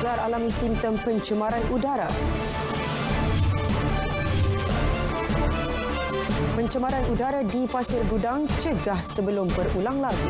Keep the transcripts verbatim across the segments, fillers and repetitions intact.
pelajar alami simptom pencemaran udara. Pencemaran udara di Pasir Gudang, cegah sebelum berulang lagi.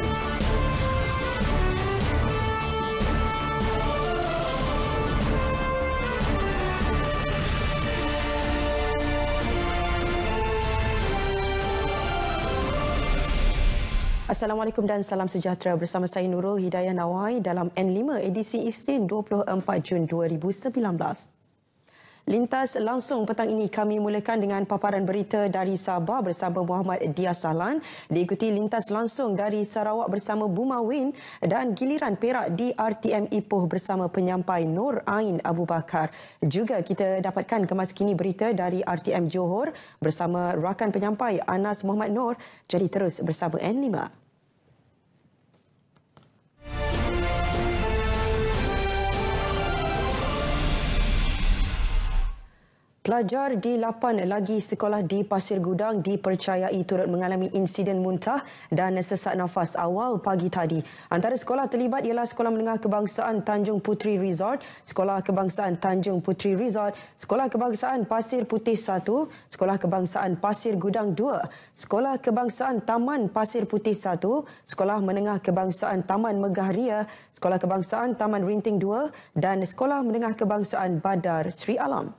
Assalamualaikum dan salam sejahtera, bersama saya Nurul Hidayah Nawai dalam N lima edisi Isnin dua puluh empat Jun dua ribu sembilan belas. Lintas langsung petang ini kami mulakan dengan paparan berita dari Sabah bersama Muhammad Dias Sahlan, diikuti lintas langsung dari Sarawak bersama Buma Win dan giliran Perak di R T M Ipoh bersama penyampai Nur Ain Abu Bakar. Juga kita dapatkan kemas kini berita dari R T M Johor bersama rakan penyampai Anas Muhammad Nur. Jadi terus bersama N lima. Pelajar di lapan lagi sekolah di Pasir Gudang dipercayai turut mengalami insiden muntah dan sesak nafas awal pagi tadi. Antara sekolah terlibat ialah Sekolah Menengah Kebangsaan Tanjung Puteri Resort, Sekolah Kebangsaan Tanjung Puteri Resort, Sekolah Kebangsaan Pasir Putih satu, Sekolah Kebangsaan Pasir Gudang dua, Sekolah Kebangsaan Taman Pasir Putih satu, Sekolah Menengah Kebangsaan Taman Megah Ria, Sekolah Kebangsaan Taman Rinting dua dan Sekolah Menengah Kebangsaan Badar Sri Alam.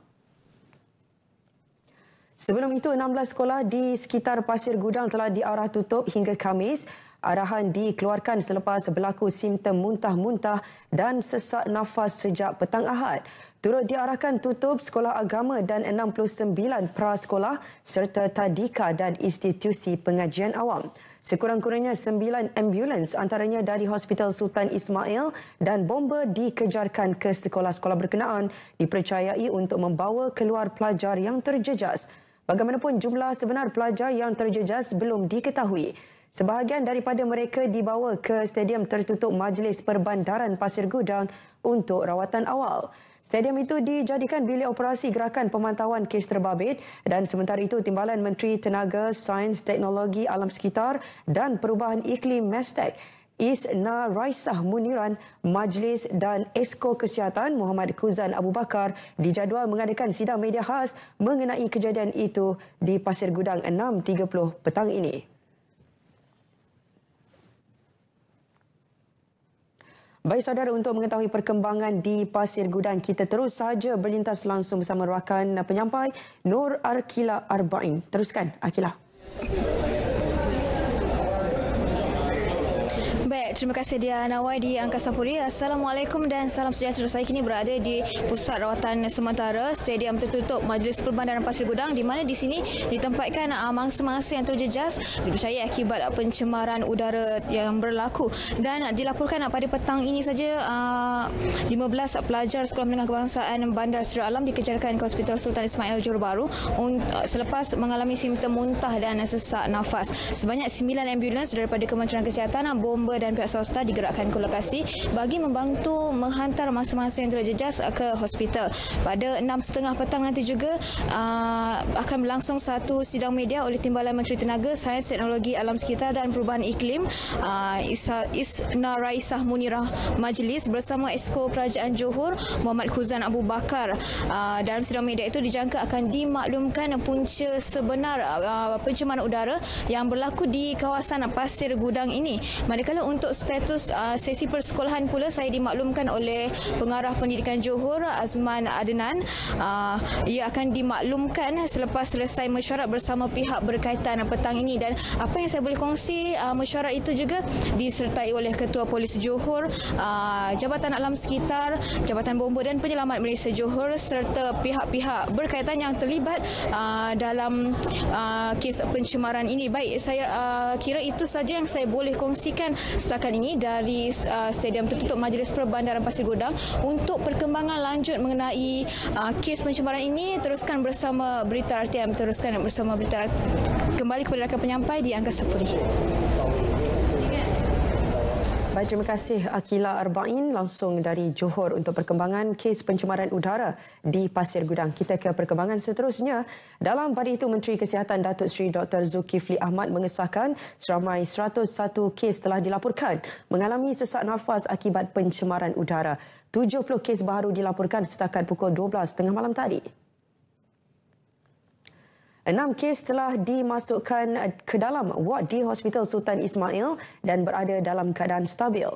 Sebelum itu, enam belas sekolah di sekitar Pasir Gudang telah diarah tutup hingga Khamis. Arahan dikeluarkan selepas berlaku simptom muntah-muntah dan sesak nafas sejak petang Ahad. Turut diarahkan tutup sekolah agama dan enam puluh sembilan prasekolah serta tadika dan institusi pengajian awam. Sekurang-kurangnya sembilan ambulans antaranya dari Hospital Sultan Ismail dan bomba dikejarkan ke sekolah-sekolah berkenaan dipercayai untuk membawa keluar pelajar yang terjejas. Bagaimanapun, jumlah sebenar pelajar yang terjejas belum diketahui. Sebahagian daripada mereka dibawa ke Stadium Tertutup Majlis Perbandaran Pasir Gudang untuk rawatan awal. Stadium itu dijadikan bilik operasi gerakan pemantauan kes terbabit dan sementara itu Timbalan Menteri Tenaga, Sains, Teknologi Alam Sekitar dan Perubahan Iklim Mestek Isna Raisah Muniran, Majlis dan Esko Kesihatan Muhammad Kuzan Abu Bakar dijadual mengadakan sidang media khas mengenai kejadian itu di Pasir Gudang enam tiga puluh petang ini. Baik saudara, untuk mengetahui perkembangan di Pasir Gudang, kita terus sahaja berlintas langsung bersama rakan penyampai Nur Arkila Arba'in. Teruskan, Arkila. Baik, terima kasih Dia Nawai di Angkasa Puri. Assalamualaikum dan salam sejahtera. Saya kini berada di pusat rawatan sementara Stadium Tertutup Majlis Perbandaran Pasir Gudang, di mana di sini ditempatkan uh, mangsa-mangsa yang terjejas dipercayai akibat uh, pencemaran udara yang berlaku. Dan uh, dilaporkan uh, pada petang ini saja uh, lima belas pelajar Sekolah Menengah Kebangsaan Bandar Sri Alam dikejarkan ke Hospital Sultan Ismail Johor Bahru uh, selepas mengalami simptom muntah dan uh, sesak nafas. Sebanyak sembilan ambulans daripada Kementerian Kesihatan, uh, bomba dan pihak swasta digerakkan ke lokasi bagi membantu menghantar mangsa-mangsa yang terjejas ke hospital. Pada enam tiga puluh petang nanti juga uh, akan berlangsung satu sidang media oleh Timbalan Menteri Tenaga, Sains, Teknologi Alam Sekitar dan Perubahan Iklim uh, Isna Raisah Munirah Majlis bersama Esko Kerajaan Johor Muhammad Kuzan Abu Bakar. Uh, dalam sidang media itu dijangka akan dimaklumkan punca sebenar uh, pencemaran udara yang berlaku di kawasan Pasir Gudang ini. Manakala untuk status uh, sesi persekolahan pula, saya dimaklumkan oleh Pengarah Pendidikan Johor Azman Adenan, uh, ia akan dimaklumkan selepas selesai mesyuarat bersama pihak berkaitan petang ini. Dan apa yang saya boleh kongsi, uh, mesyuarat itu juga disertai oleh Ketua Polis Johor, uh, Jabatan Alam Sekitar, Jabatan Bomba dan Penyelamat Malaysia Johor serta pihak-pihak berkaitan yang terlibat uh, dalam uh, kes pencemaran ini. Baik, saya uh, kira itu saja yang saya boleh kongsikan setakat ini dari uh, Stadium Tertutup Majlis Perbandaran Pasir Gudang. Untuk perkembangan lanjut mengenai uh, kes pencemaran ini, teruskan bersama berita R T M, teruskan bersama berita kembali kepada rakan penyampai di Angkasa Puri. Baik, Baik, terima kasih Akila Arba'in langsung dari Johor untuk perkembangan kes pencemaran udara di Pasir Gudang. Kita ke perkembangan seterusnya. Dalam pada itu, Menteri Kesihatan Datuk Seri Doktor Zulkifli Ahmad mengesahkan seramai seratus satu kes telah dilaporkan mengalami sesak nafas akibat pencemaran udara. tujuh puluh kes baru dilaporkan setakat pukul dua belas tiga puluh malam tadi. Enam kes telah dimasukkan ke dalam ward di Hospital Sultan Ismail dan berada dalam keadaan stabil.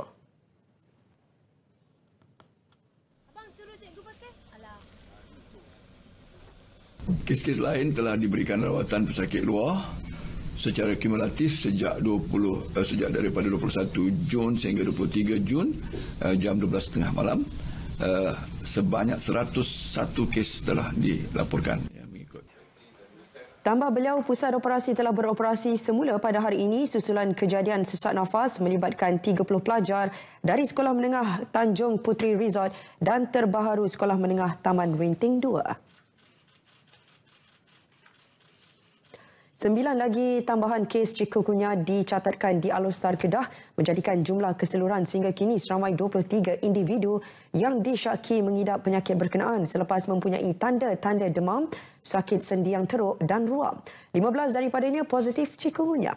Kes-kes lain telah diberikan rawatan pesakit luar secara kumulatif sejak dua puluh uh, sejak daripada dua puluh satu Jun sehingga dua puluh tiga Jun uh, jam dua belas tiga puluh malam. Uh, sebanyak seratus satu kes telah dilaporkan. Tambah beliau, pusat operasi telah beroperasi semula pada hari ini susulan kejadian sesak nafas melibatkan tiga puluh pelajar dari Sekolah Menengah Tanjung Puteri Resort dan terbaharu Sekolah Menengah Taman Rinting dua. Sembilan lagi tambahan kes chikungunya dicatatkan di Alor-Star Kedah menjadikan jumlah keseluruhan sehingga kini seramai dua puluh tiga individu yang disyaki mengidap penyakit berkenaan selepas mempunyai tanda-tanda demam, sakit sendi yang teruk dan ruam. lima belas daripadanya positif chikungunya.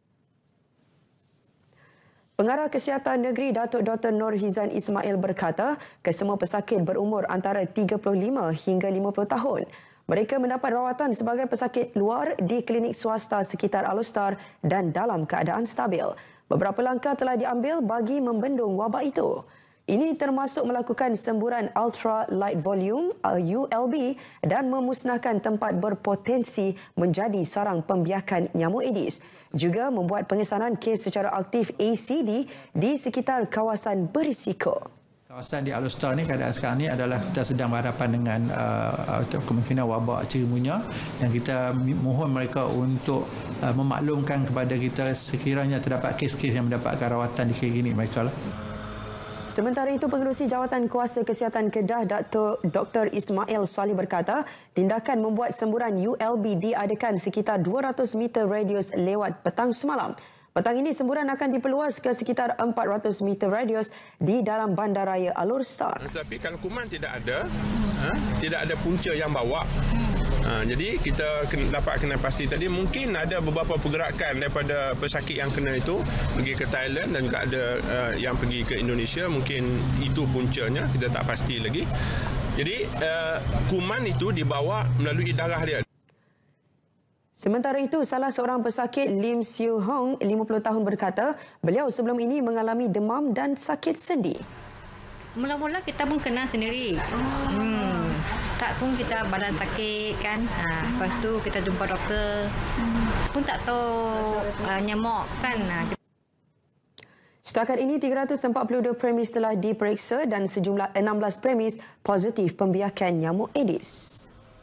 Pengarah Kesihatan Negeri Datuk Doktor Nur Hizan Ismail berkata, kesemua pesakit berumur antara tiga puluh lima hingga lima puluh tahun. Mereka mendapat rawatan sebagai pesakit luar di klinik swasta sekitar Alor-Star dan dalam keadaan stabil. Beberapa langkah telah diambil bagi membendung wabak itu. Ini termasuk melakukan semburan ultra light volume U L B dan memusnahkan tempat berpotensi menjadi sarang pembiakan nyamuk Aedes. Juga membuat pengesanan kes secara aktif A C D di sekitar kawasan berisiko. Kawasan di Alor-Star ni keadaan sekarang ni adalah kita sedang berhadapan dengan uh, kemungkinan wabak chikungunya dan kita mohon mereka untuk uh, memaklumkan kepada kita sekiranya terdapat kes-kes yang mendapatkan rawatan di klinik mereka lah. Sementara itu, Pengerusi Jawatan Kuasa Kesihatan Kedah Datuk Doktor Ismail Salih berkata, tindakan membuat semburan U L B diadakan sekitar dua ratus meter radius lewat petang semalam. Petang ini semburan akan diperluas ke sekitar empat ratus meter radius di dalam bandaraya Alor-Star. Tetapi kalau kuman tidak ada, ha, tidak ada punca yang bawa. Ha, jadi kita kena, dapat kena pasti tadi mungkin ada beberapa pergerakan daripada pesakit yang kena itu pergi ke Thailand dan juga ada uh, yang pergi ke Indonesia. Mungkin itu puncanya, kita tak pasti lagi. Jadi uh, kuman itu dibawa melalui darah dia. Sementara itu, salah seorang pesakit Lim Siu Hong, lima puluh tahun berkata, beliau sebelum ini mengalami demam dan sakit sendi. Mula-mula kita pun kena sendiri. Hmm. Start pun kita badan sakit kan. Ha, lepas tu kita jumpa doktor. Pun tak tahu uh, nyamuk kan. Ha. Setakat ini, tiga ratus empat puluh dua premis telah diperiksa dan sejumlah enam belas premis positif pembiakan nyamuk Aedes.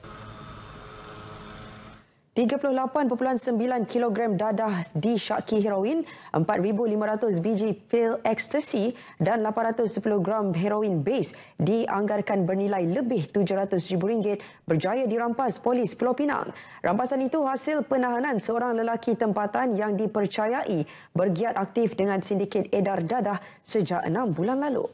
tiga puluh lapan perpuluhan sembilan kilogram dadah disyaki heroin, empat ribu lima ratus biji pil ekstasi dan lapan ratus sepuluh gram heroin base dianggarkan bernilai lebih tujuh ratus ribu ringgit berjaya dirampas polis Pulau Pinang. Rampasan itu hasil penahanan seorang lelaki tempatan yang dipercayai bergiat aktif dengan sindiket edar dadah sejak enam bulan lalu.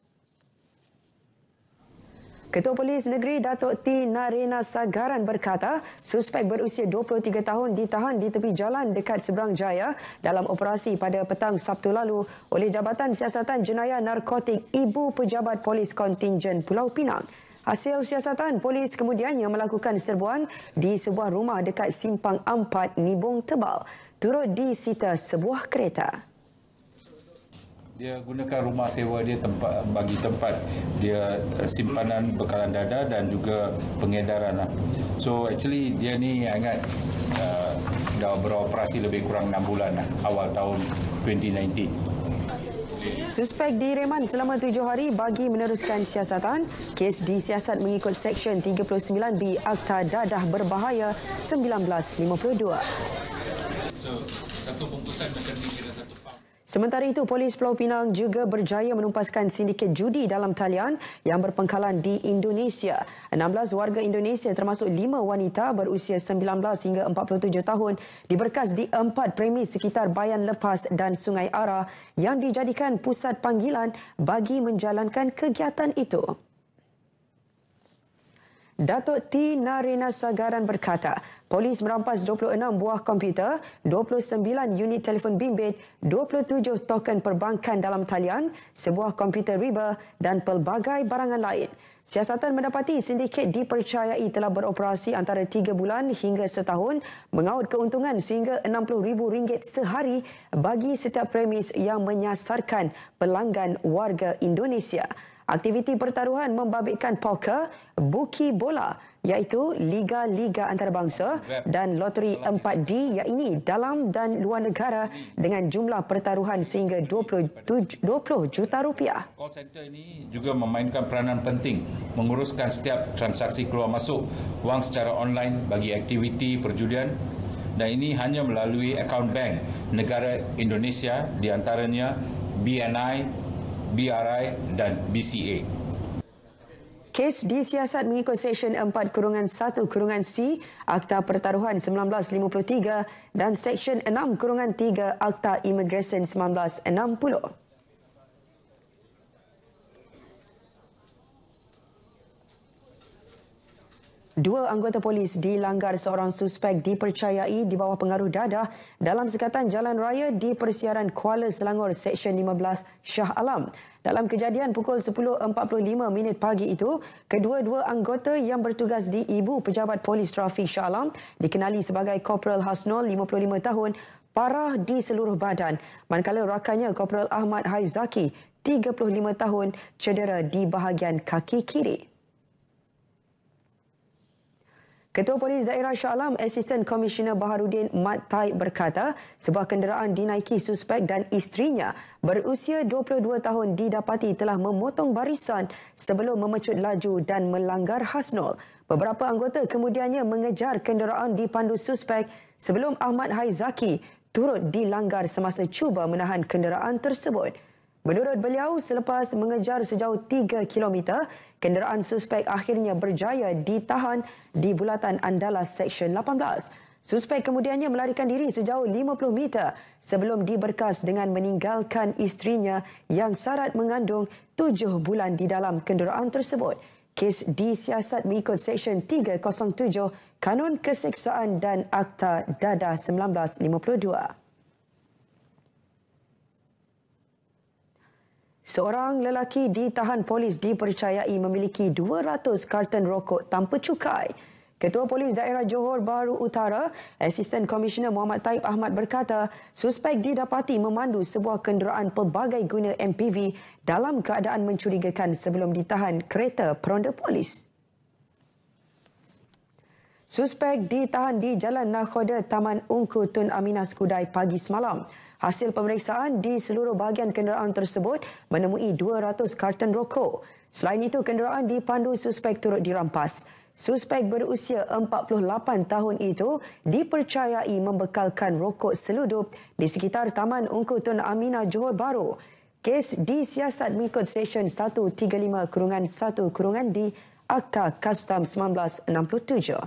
Ketua Polis Negeri Datuk T. Narena Sagaran berkata, suspek berusia dua puluh tiga tahun ditahan di tepi jalan dekat Seberang Jaya dalam operasi pada petang Sabtu lalu oleh Jabatan Siasatan Jenayah Narkotik Ibu Pejabat Polis Kontingen Pulau Pinang. Hasil siasatan, polis kemudiannya melakukan serbuan di sebuah rumah dekat Simpang Ampat, Nibong Tebal. Turut disita sebuah kereta. Dia gunakan rumah sewa dia tempat bagi tempat dia simpanan bekalan dadah dan juga pengedaran. So actually dia ni ingat uh, dah beroperasi lebih kurang enam bulan lah, awal tahun dua ribu sembilan belas. Suspek direman selama tujuh hari bagi meneruskan siasatan. Kes disiasat mengikut Seksyen tiga puluh sembilan B Akta Dadah Berbahaya seribu sembilan ratus lima puluh dua. So, satu bungkusan macam ni kira satu pound. Sementara itu, Polis Pulau Pinang juga berjaya menumpaskan sindiket judi dalam talian yang berpangkalan di Indonesia. enam belas warga Indonesia termasuk lima wanita berusia sembilan belas hingga empat puluh tujuh tahun diberkas di empat premis sekitar Bayan Lepas dan Sungai Ara yang dijadikan pusat panggilan bagi menjalankan kegiatan itu. Datuk T. Narenasagaran berkata, polis merampas dua puluh enam buah komputer, dua puluh sembilan unit telefon bimbit, dua puluh tujuh token perbankan dalam talian, sebuah komputer riba dan pelbagai barangan lain. Siasatan mendapati sindiket dipercayai telah beroperasi antara tiga bulan hingga setahun, mengaut keuntungan sehingga enam puluh ribu ringgit sehari bagi setiap premis yang menyasarkan pelanggan warga Indonesia. Aktiviti pertaruhan membabitkan poker, buki bola iaitu liga-liga antarabangsa dan loteri empat D yang ini dalam dan luar negara dengan jumlah pertaruhan sehingga dua puluh juta rupiah. Call center ini juga memainkan peranan penting menguruskan setiap transaksi keluar masuk wang secara online bagi aktiviti perjudian, dan ini hanya melalui akaun bank negara Indonesia, di antaranya B N I, B R I dan B C A. Kes disiasat mengikut Seksyen empat satu C Akta Pertaruhan seribu sembilan ratus lima puluh tiga dan Seksyen enam tiga Akta Imigresen seribu sembilan ratus enam puluh. Dua anggota polis dilanggar seorang suspek dipercayai di bawah pengaruh dadah dalam sekatan jalan raya di Persiaran Kuala Selangor Seksyen lima belas Shah Alam. Dalam kejadian pukul sepuluh empat puluh lima minit pagi itu, kedua-dua anggota yang bertugas di Ibu Pejabat Polis Trafik Shah Alam dikenali sebagai Korporal Hasnul lima puluh lima tahun parah di seluruh badan, manakala rakannya Korporal Ahmad Haizaki tiga puluh lima tahun cedera di bahagian kaki kiri. Ketua Polis Daerah Shah Alam, Asisten Komisioner Baharudin Mat Taib berkata, sebuah kenderaan dinaiki suspek dan isterinya berusia dua puluh dua tahun didapati telah memotong barisan sebelum memecut laju dan melanggar Hasnul. Beberapa anggota kemudiannya mengejar kenderaan dipandu suspek sebelum Ahmad Haizaki turut dilanggar semasa cuba menahan kenderaan tersebut. Menurut beliau, selepas mengejar sejauh tiga kilometer, kenderaan suspek akhirnya berjaya ditahan di bulatan Andalas Seksyen lapan belas. Suspek kemudiannya melarikan diri sejauh lima puluh meter sebelum diberkas dengan meninggalkan isterinya yang syarat mengandung tujuh bulan di dalam kenderaan tersebut. Kes disiasat mengikut Seksyen tiga kosong tujuh Kanun Keseksaan dan Akta Dadah seribu sembilan ratus lima puluh dua. Seorang lelaki ditahan polis dipercayai memiliki dua ratus karton rokok tanpa cukai. Ketua Polis Daerah Johor Bahru Utara, Asisten Komisioner Muhammad Taib Ahmad berkata, suspek didapati memandu sebuah kenderaan pelbagai guna M P V dalam keadaan mencurigakan sebelum ditahan kereta peronda polis. Suspek ditahan di Jalan Nakhoda Taman Ungku Tun Aminah Skudai pagi semalam. Hasil pemeriksaan di seluruh bahagian kenderaan tersebut menemui dua ratus karton rokok. Selain itu, kenderaan dipandu suspek turut dirampas. Suspek berusia empat puluh lapan tahun itu dipercayai membekalkan rokok seludup di sekitar Taman Ungku Tun Aminah Johor Bahru. Kes disiasat mengikut Seksyen seratus tiga puluh lima satu D Akta Kastam seribu sembilan ratus enam puluh tujuh.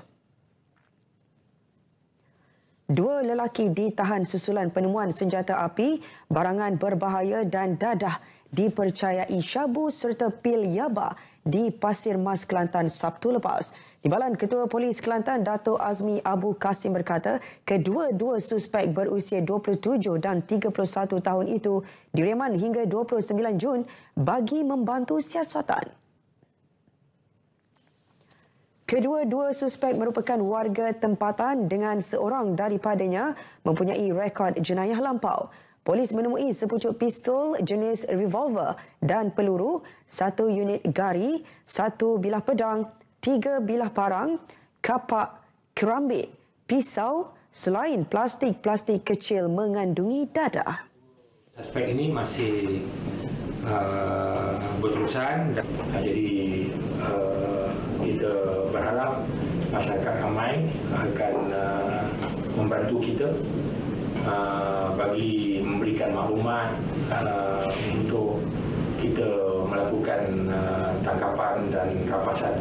Dua lelaki ditahan susulan penemuan senjata api, barangan berbahaya dan dadah dipercayai syabu serta pil yaba di Pasir Mas, Kelantan Sabtu lepas. Timbalan Ketua Polis Kelantan Dato' Azmi Abu Kasim berkata, kedua-dua suspek berusia dua puluh tujuh dan tiga puluh satu tahun itu direman hingga dua puluh sembilan Jun bagi membantu siasatan. Kedua-dua suspek merupakan warga tempatan dengan seorang daripadanya mempunyai rekod jenayah lampau. Polis menemui sepucuk pistol jenis revolver dan peluru, satu unit gari, satu bilah pedang, tiga bilah parang, kapak kerambit, pisau, selain plastik-plastik kecil mengandungi dadah. Suspek ini masih uh, berterusan, jadi uh, kita berharap masyarakat ramai akan uh, membantu kita uh, bagi memberikan maklumat uh, untuk kita melakukan uh, tangkapan dan rampasan.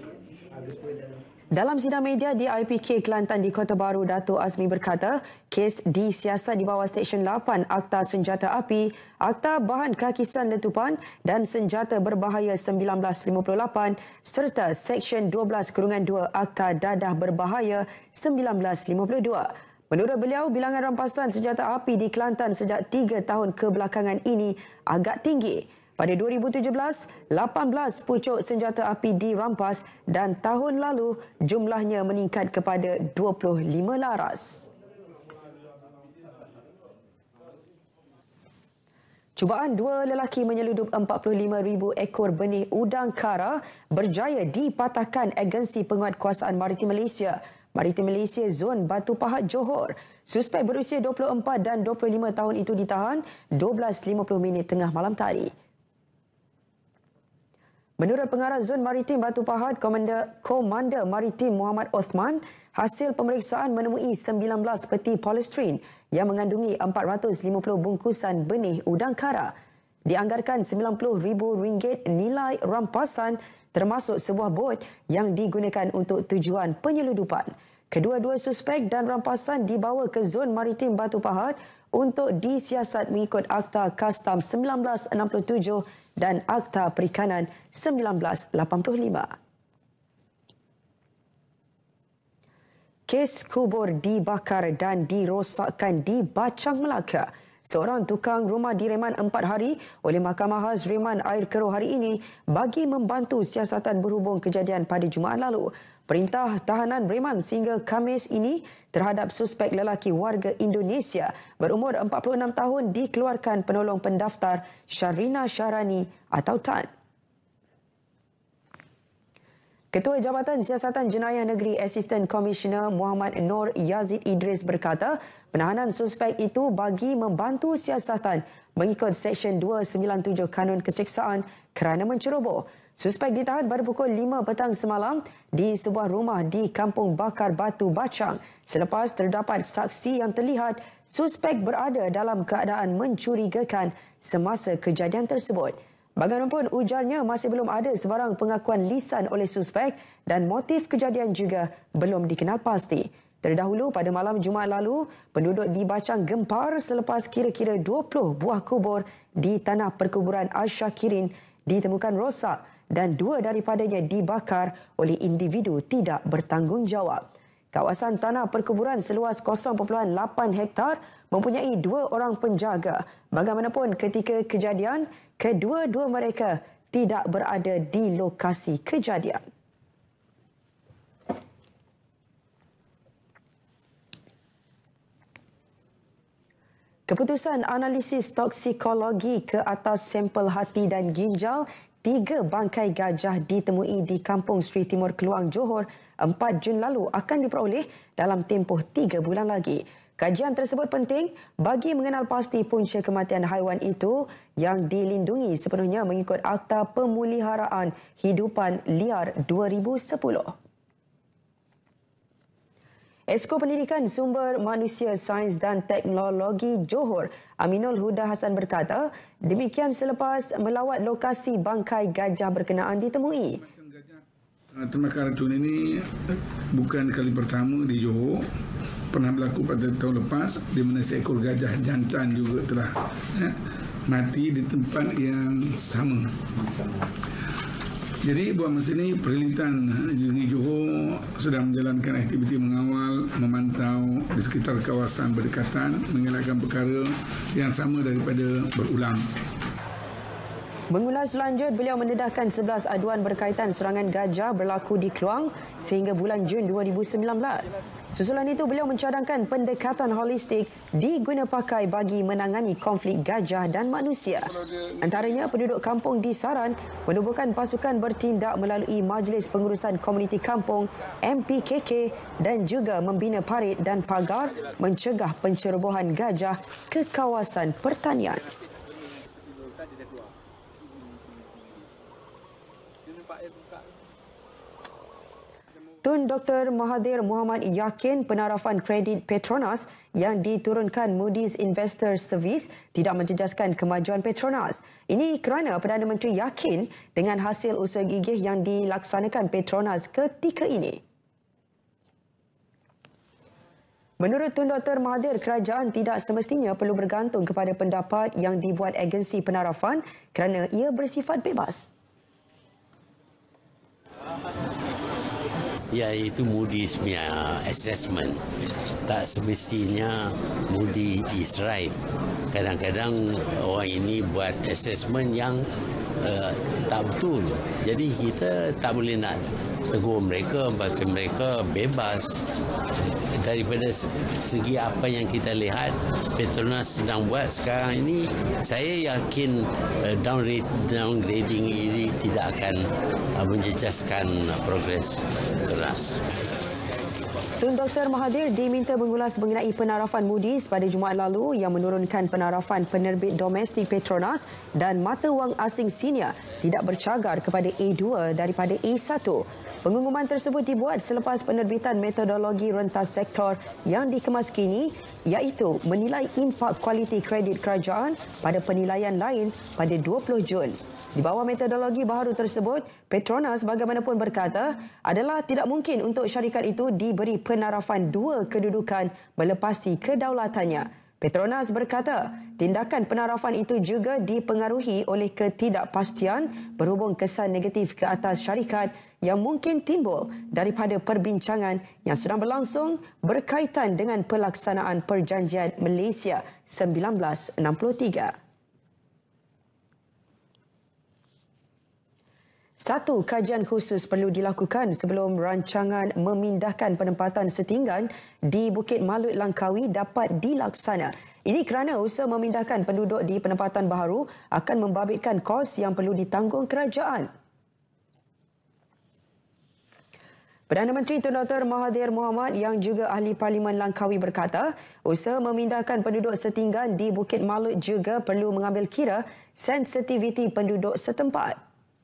Dalam sidang media di I P K Kelantan di Kota Baru, Dato' Azmi berkata, kes disiasat di bawah Seksyen lapan Akta Senjata Api, Akta Bahan Kakisan Letupan dan Senjata Berbahaya seribu sembilan ratus lima puluh lapan serta Seksyen dua belas dua Akta Dadah Berbahaya seribu sembilan ratus lima puluh dua. Menurut beliau, bilangan rampasan senjata api di Kelantan sejak tiga tahun kebelakangan ini agak tinggi. Pada dua ribu tujuh belas, lapan belas pucuk senjata api dirampas dan tahun lalu jumlahnya meningkat kepada dua puluh lima laras. Cubaan dua lelaki menyeludup empat puluh lima ribu ekor benih udang kara berjaya dipatahkan Agensi Penguatkuasaan Maritim Malaysia. Maritim Malaysia Zon Batu Pahat Johor. Suspek berusia dua puluh empat dan dua puluh lima tahun itu ditahan dua belas lima puluh minit tengah malam tadi. Menurut Pengarah Zon Maritim Batu Pahat, Komander, Komander Maritim Muhammad Othman, hasil pemeriksaan menemui sembilan belas peti polistrin yang mengandungi empat ratus lima puluh bungkusan benih udang kara. Dianggarkan sembilan puluh ribu ringgit nilai rampasan termasuk sebuah bot yang digunakan untuk tujuan penyeludupan. Kedua-dua suspek dan rampasan dibawa ke Zon Maritim Batu Pahat untuk disiasat mengikut Akta Kastam seribu sembilan ratus enam puluh tujuh dan Akta Perikanan seribu sembilan ratus lapan puluh lima. Kes kubur dibakar dan dirosakkan di Bacang, Melaka. Seorang tukang rumah direman empat hari oleh Mahkamah Khas Reman Air Keruh hari ini bagi membantu siasatan berhubung kejadian pada Jumaat lalu. Perintah tahanan reman sehingga Khamis ini terhadap suspek lelaki warga Indonesia berumur empat puluh enam tahun dikeluarkan penolong pendaftar Syarina Syahrani atau Tan. Ketua Jabatan Siasatan Jenayah Negeri Asisten Komisioner Muhammad Nur Yazid Idris berkata, penahanan suspek itu bagi membantu siasatan mengikut Seksyen dua sembilan tujuh Kanun Keseksaan kerana menceroboh. Suspek ditahan pada pukul lima petang semalam di sebuah rumah di Kampung Bakar Batu, Bacang selepas terdapat saksi yang terlihat suspek berada dalam keadaan mencurigakan semasa kejadian tersebut. Bagaimanapun ujarnya masih belum ada sebarang pengakuan lisan oleh suspek dan motif kejadian juga belum dikenal pasti. Terdahulu pada malam Jumaat lalu, penduduk di Bacang gempar selepas kira-kira dua puluh buah kubur di tanah perkuburan Asyakirin ditemukan rosak dan dua daripadanya dibakar oleh individu tidak bertanggungjawab. Kawasan tanah perkuburan seluas kosong perpuluhan lapan hektar mempunyai dua orang penjaga. Bagaimanapun ketika kejadian, kedua-dua mereka tidak berada di lokasi kejadian. Keputusan analisis toksikologi ke atas sampel hati dan ginjal tiga bangkai gajah ditemui di Kampung Sri Timur Keluang, Johor empat Jun lalu akan diperoleh dalam tempoh tiga bulan lagi. Kajian tersebut penting bagi mengenal pasti punca kematian haiwan itu yang dilindungi sepenuhnya mengikut Akta Pemeliharaan Hidupan Liar dua ribu sepuluh. Esko Pendidikan Sumber Manusia Sains dan Teknologi Johor, Aminul Huda Hassan berkata, demikian selepas melawat lokasi bangkai gajah berkenaan ditemui. Termakan racun ini bukan kali pertama di Johor. Pernah berlaku pada tahun lepas di mana seekor gajah jantan juga telah ya, mati di tempat yang sama. Jadi buat masa ini Perkhidmatan Negeri Johor sedang menjalankan aktiviti mengawal, memantau di sekitar kawasan berdekatan, mengelakkan perkara yang sama daripada berulang. Mengulas lanjut, beliau mendedahkan sebelas aduan berkaitan serangan gajah berlaku di Keluang sehingga bulan Jun dua ribu sembilan belas. Susulan itu, beliau mencadangkan pendekatan holistik diguna pakai bagi menangani konflik gajah dan manusia. Antaranya, penduduk kampung disaran menubuhkan pasukan bertindak melalui Majlis Pengurusan Komuniti Kampung M P K K dan juga membina parit dan pagar mencegah pencerobohan gajah ke kawasan pertanian. Tun Doktor Mahathir Mohamad yakin penarafan kredit Petronas yang diturunkan Moody's Investor Service tidak menjejaskan kemajuan Petronas. Ini kerana Perdana Menteri yakin dengan hasil usaha gigih yang dilaksanakan Petronas ketika ini. Menurut Tun Doktor Mahathir, kerajaan tidak semestinya perlu bergantung kepada pendapat yang dibuat agensi penarafan kerana ia bersifat bebas. Iaitu Moody's punya assessment. Tak semestinya Moody's is right. Kadang-kadang orang ini buat assessment yang uh, tak betul. Jadi kita tak boleh nak tegur mereka, pasal mereka bebas. Daripada segi apa yang kita lihat Petronas sedang buat sekarang ini, saya yakin uh, downgrading ini tidak akan uh, menjejaskan uh, progres Petronas. Tun Doktor Mahathir diminta mengulas mengenai penarafan Moody's pada Jumaat lalu yang menurunkan penarafan penerbit domestik Petronas dan mata wang asing senior tidak bercagar kepada A dua daripada A satu. Pengumuman tersebut dibuat selepas penerbitan metodologi rentas sektor yang dikemas kini, iaitu menilai impak kualiti kredit kerajaan pada penilaian lain pada dua puluh Jun. Di bawah metodologi baharu tersebut, Petronas bagaimanapun berkata adalah tidak mungkin untuk syarikat itu diberi penarafan dua kedudukan melepasi kedaulatannya. Petronas berkata, tindakan penarafan itu juga dipengaruhi oleh ketidakpastian berhubung kesan negatif ke atas syarikat yang mungkin timbul daripada perbincangan yang sedang berlangsung berkaitan dengan pelaksanaan Perjanjian Malaysia seribu sembilan ratus enam puluh tiga. Satu kajian khusus perlu dilakukan sebelum rancangan memindahkan penempatan setinggan di Bukit Malut Langkawi dapat dilaksana. Ini kerana usaha memindahkan penduduk di penempatan baharu akan membabitkan kos yang perlu ditanggung kerajaan. Perdana Menteri Tun Doktor Mahathir Mohamad yang juga ahli Parlimen Langkawi berkata, usaha memindahkan penduduk setinggan di Bukit Malut juga perlu mengambil kira sensitiviti penduduk setempat.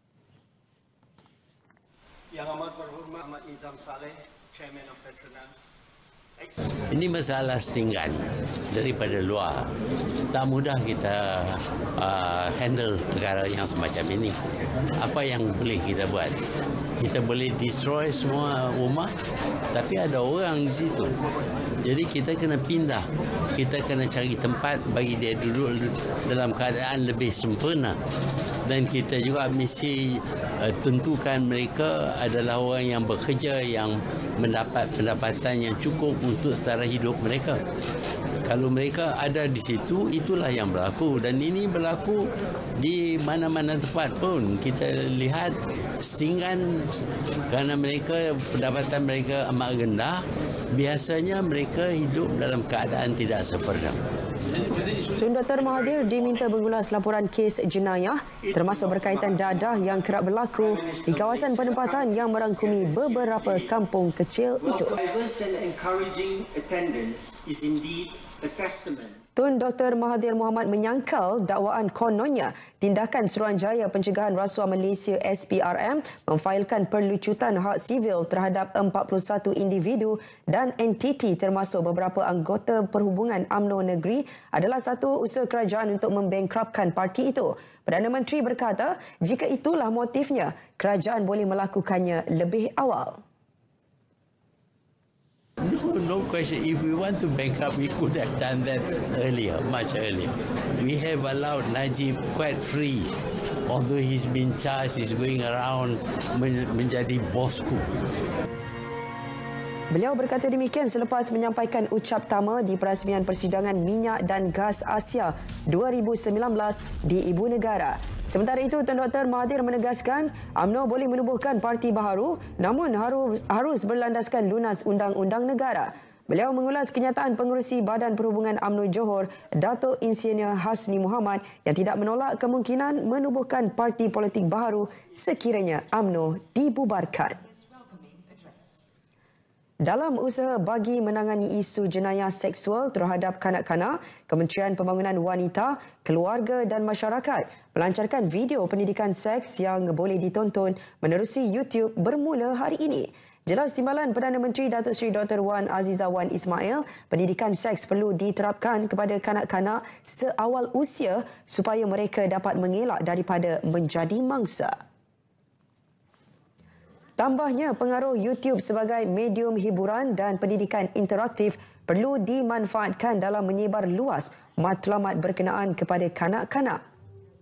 Yang Amat Berhormat Ahmad Nizam Saleh, Chairman of Petronas. Ini masalah setinggan daripada luar. Tak mudah kita uh, handle perkara yang semacam ini. Apa yang boleh kita buat? Kita boleh destroy semua rumah, tapi ada orang di situ. Jadi kita kena pindah. Kita kena cari tempat bagi dia duduk dalam keadaan lebih sempurna. Dan kita juga mesti uh, tentukan mereka adalah orang yang bekerja, yang mendapat pendapatan yang cukup untuk setara hidup mereka. Kalau mereka ada di situ, itulah yang berlaku. Dan ini berlaku di mana-mana tempat pun. Kita lihat setinggan kerana mereka, pendapatan mereka amat rendah, biasanya mereka hidup dalam keadaan tidak sempurna. Tun Doktor Mahathir diminta mengulas laporan kes jenayah termasuk berkaitan dadah yang kerap berlaku di kawasan penempatan yang merangkumi beberapa kampung kecil itu. Tun Doktor Mahathir Mohamad menyangkal dakwaan kononnya tindakan Suruhanjaya Pencegahan Rasuah Malaysia S P R M memfailkan perlucutan hak sivil terhadap empat puluh satu individu dan entiti termasuk beberapa anggota perhubungan U M N O negeri adalah satu usaha kerajaan untuk membangkrupkan parti itu. Perdana Menteri berkata, jika itulah motifnya, kerajaan boleh melakukannya lebih awal. No, no question. If we want to bankrupt, we could have done that earlier, much earlier. We have allowed Najib quite free. Although he's been charged, he's going around men- menjadi bosku. Beliau berkata demikian selepas menyampaikan ucap tama di perasmian persidangan minyak dan gas Asia dua ribu sembilan belas di Ibu Negara. Sementara itu, Tun Doktor Mahathir menegaskan U M N O boleh menubuhkan parti baharu namun harus, harus berlandaskan lunas undang-undang negara. Beliau mengulas kenyataan pengerusi Badan Perhubungan U M N O Johor, Datuk Insinyur Hasni Muhammad yang tidak menolak kemungkinan menubuhkan parti politik baharu sekiranya U M N O dibubarkan. Dalam usaha bagi menangani isu jenayah seksual terhadap kanak-kanak, Kementerian Pembangunan Wanita, Keluarga dan Masyarakat melancarkan video pendidikan seks yang boleh ditonton menerusi YouTube bermula hari ini. Jelas timbalan Perdana Menteri Datuk Seri Doktor Wan Azizah Wan Ismail, pendidikan seks perlu diterapkan kepada kanak-kanak seawal usia supaya mereka dapat mengelak daripada menjadi mangsa. Tambahnya, pengaruh YouTube sebagai medium hiburan dan pendidikan interaktif perlu dimanfaatkan dalam menyebar luas matlamat berkenaan kepada kanak-kanak.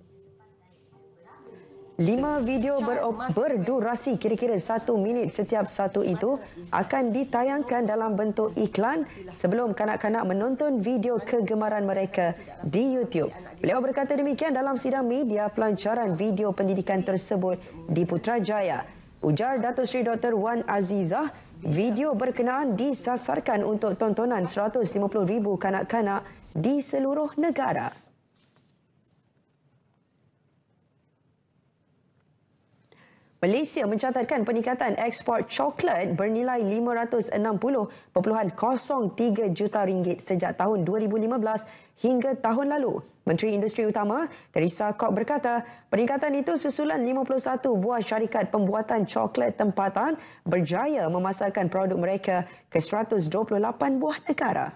Lima video ber- berdurasi kira-kira satu minit setiap satu itu akan ditayangkan dalam bentuk iklan sebelum kanak-kanak menonton video kegemaran mereka di YouTube. Beliau berkata demikian dalam sidang media pelancaran video pendidikan tersebut di Putrajaya. Ujar Datuk Seri Doktor Wan Azizah, video berkenaan disasarkan untuk tontonan seratus lima puluh ribu kanak-kanak di seluruh negara. Malaysia mencatatkan peningkatan ekspor coklat bernilai lima ratus enam puluh perpuluhan kosong tiga juta ringgit sejak tahun dua ribu lima belas hingga tahun lalu. Menteri Industri Utama Teresa Kok berkata, peningkatan itu susulan lima puluh satu buah syarikat pembuatan coklat tempatan berjaya memasarkan produk mereka ke seratus dua puluh lapan buah negara.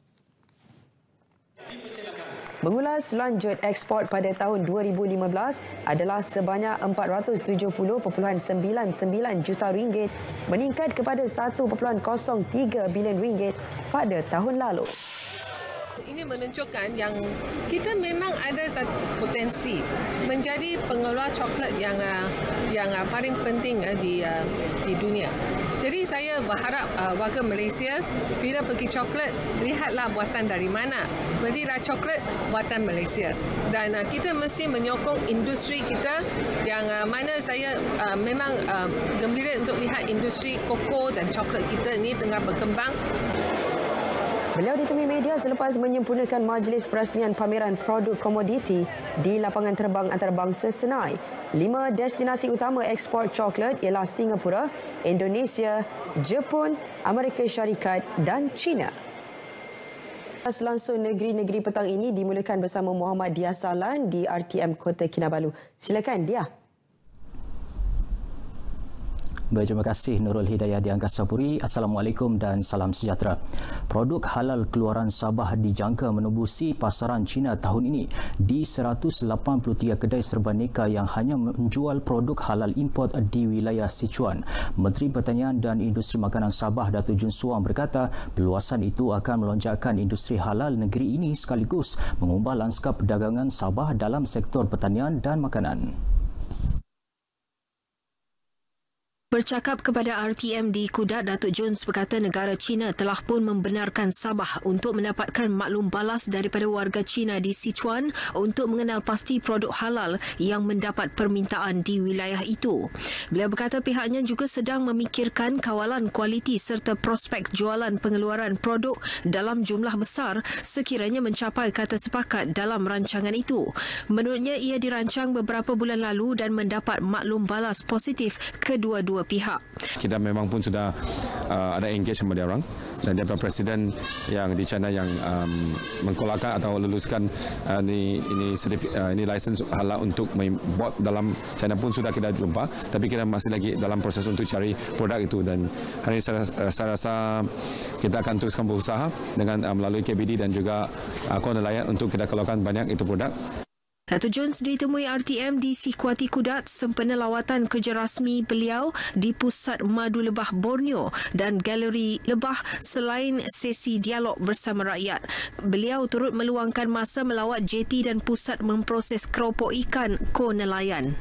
Mengulas lanjut ekspor pada tahun dua ribu lima belas adalah sebanyak empat ratus tujuh puluh perpuluhan sembilan sembilan juta ringgit, meningkat kepada satu perpuluhan kosong tiga bilion ringgit pada tahun lalu. Ini menunjukkan yang kita memang ada satu potensi menjadi pengeluar coklat yang uh, yang uh, paling penting uh, di uh, di dunia. Jadi saya berharap uh, warga Malaysia bila pergi coklat, lihatlah buatan dari mana. Belilah coklat buatan Malaysia. Dan uh, kita mesti menyokong industri kita yang uh, mana saya uh, memang uh, gembira untuk lihat industri koko dan coklat kita ini tengah berkembang. Beliau ditemui media selepas menyempurnakan majlis perasmian pameran produk komoditi di lapangan terbang antarabangsa Senai. Lima destinasi utama ekspor coklat ialah Singapura, Indonesia, Jepun, Amerika Syarikat dan China. Langsung negeri-negeri petang ini dimulakan bersama Muhammad Dia Salan di R T M Kota Kinabalu. Silakan Dia. Baik, terima kasih Nurul Hidayah di Angkasa Puri. Assalamualaikum dan salam sejahtera. Produk halal keluaran Sabah dijangka menembusi pasaran China tahun ini di seratus lapan puluh tiga kedai serba neka yang hanya menjual produk halal import di wilayah Sichuan. Menteri Pertanian dan Industri Makanan Sabah Datuk Jun Suang berkata peluasan itu akan melonjakkan industri halal negeri ini sekaligus mengubah lanskap perdagangan Sabah dalam sektor pertanian dan makanan. Bercakap kepada R T M di Kudat, Datuk Jones berkata negara China telah pun membenarkan Sabah untuk mendapatkan maklum balas daripada warga China di Sichuan untuk mengenal pasti produk halal yang mendapat permintaan di wilayah itu. Beliau berkata pihaknya juga sedang memikirkan kawalan kualiti serta prospek jualan pengeluaran produk dalam jumlah besar sekiranya mencapai kata sepakat dalam rancangan itu. Menurutnya ia dirancang beberapa bulan lalu dan mendapat maklum balas positif kedua-dua pihak. Kita memang pun sudah uh, ada engage sama dia orang dan daripada presiden yang di China yang um, mengkolakkan atau luluskan uh, ini ini uh, ini license halal untuk membuat dalam China pun sudah kita jumpa, tapi kita masih lagi dalam proses untuk cari produk itu dan hari ini saya, saya rasa kita akan teruskan berusaha dengan uh, melalui K B D dan juga uh, Kuala Nelayan untuk kita keluarkan banyak itu produk. Datuk Jones ditemui R T M di Sikuati Kudat sempena lawatan kerja rasmi beliau di Pusat Madu Lebah Borneo dan Galeri Lebah selain sesi dialog bersama rakyat. Beliau turut meluangkan masa melawat jeti dan pusat memproses keropok ikan Ko Nelayan.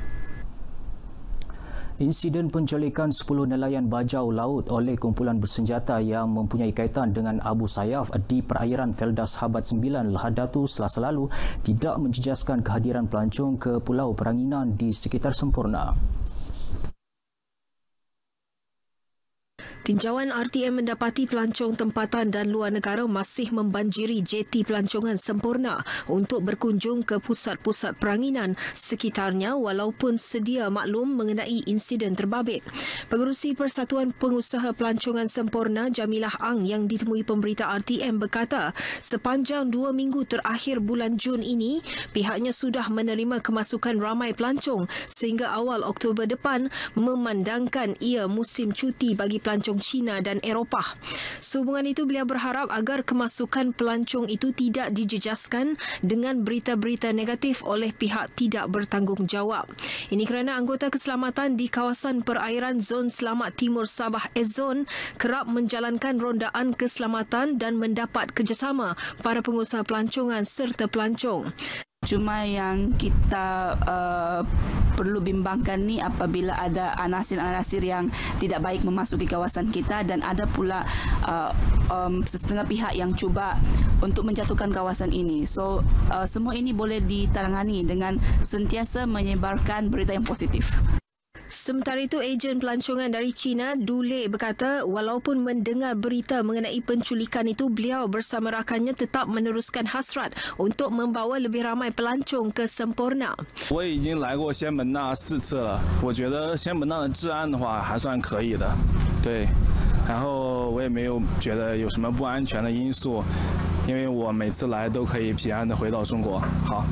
Insiden penculikan sepuluh nelayan bajau laut oleh kumpulan bersenjata yang mempunyai kaitan dengan Abu Sayyaf di perairan Feldas Habat sembilan Lahadatu Selasa lalu tidak menjejaskan kehadiran pelancong ke Pulau Peranginan di sekitar Semporna. Tinjauan R T M mendapati pelancong tempatan dan luar negara masih membanjiri jeti pelancongan sempurna untuk berkunjung ke pusat-pusat peranginan sekitarnya walaupun sedia maklum mengenai insiden terbabit. Pengerusi Persatuan Pengusaha Pelancongan Sempurna Jamilah Ang yang ditemui pemberita R T M berkata sepanjang dua minggu terakhir bulan Jun ini pihaknya sudah menerima kemasukan ramai pelancong sehingga awal Oktober depan memandangkan ia musim cuti bagi pelancong China dan Eropah. Sehubungan itu, beliau berharap agar kemasukan pelancong itu tidak dijejaskan dengan berita-berita negatif oleh pihak tidak bertanggungjawab. Ini kerana anggota keselamatan di kawasan perairan Zon Selamat Timur Sabah S-Zone kerap menjalankan rondaan keselamatan dan mendapat kerjasama para pengusaha pelancongan serta pelancong. Cuma yang kita uh, perlu bimbangkan ni apabila ada anasir-anasir yang tidak baik memasuki kawasan kita dan ada pula uh, um, setengah pihak yang cuba untuk menjatuhkan kawasan ini. So uh, semua ini boleh ditangani dengan sentiasa menyebarkan berita yang positif. Sementara itu, ejen pelancongan dari China, Dule, berkata walaupun mendengar berita mengenai penculikan itu, beliau bersama rakannya tetap meneruskan hasrat untuk membawa lebih ramai pelancong ke Semporna. 我已经来过仙本那四次了，我觉得仙本那的治安的话还算可以的，对，然后我也没有觉得有什么不安全的因素，因为我每次来都可以平安的回到中国。好。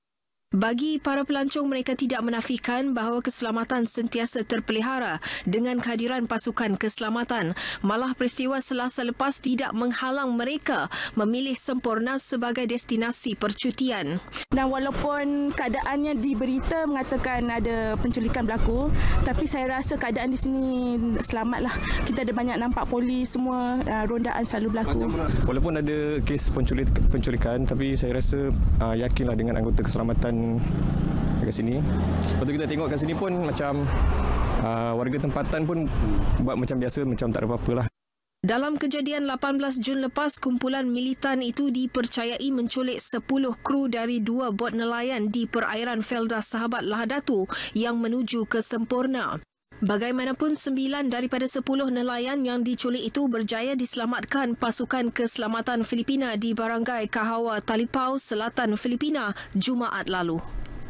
Bagi para pelancong, mereka tidak menafikan bahawa keselamatan sentiasa terpelihara dengan kehadiran pasukan keselamatan. Malah peristiwa Selasa lepas tidak menghalang mereka memilih Semporna sebagai destinasi percutian. Dan walaupun keadaannya di berita mengatakan ada penculikan berlaku, tapi saya rasa keadaan di sini selamatlah. Kita ada banyak nampak polis, semua uh, rondaan selalu berlaku. Walaupun ada kes penculik, penculikan, tapi saya rasa uh, yakinlah dengan anggota keselamatan dekat sini. Lepas tu kita tengok kat sini pun macam uh, warga tempatan pun buat macam biasa, macam tak ada apa-apa lah. Dalam kejadian lapan belas Jun lepas, kumpulan militan itu dipercayai menculik sepuluh kru dari dua bot nelayan di perairan Felda Sahabat Lahadatu yang menuju ke Semporna. Bagaimanapun, sembilan daripada sepuluh nelayan yang diculik itu berjaya diselamatkan pasukan keselamatan Filipina di Barangay Kahawa, Talipau, Selatan Filipina, Jumaat lalu.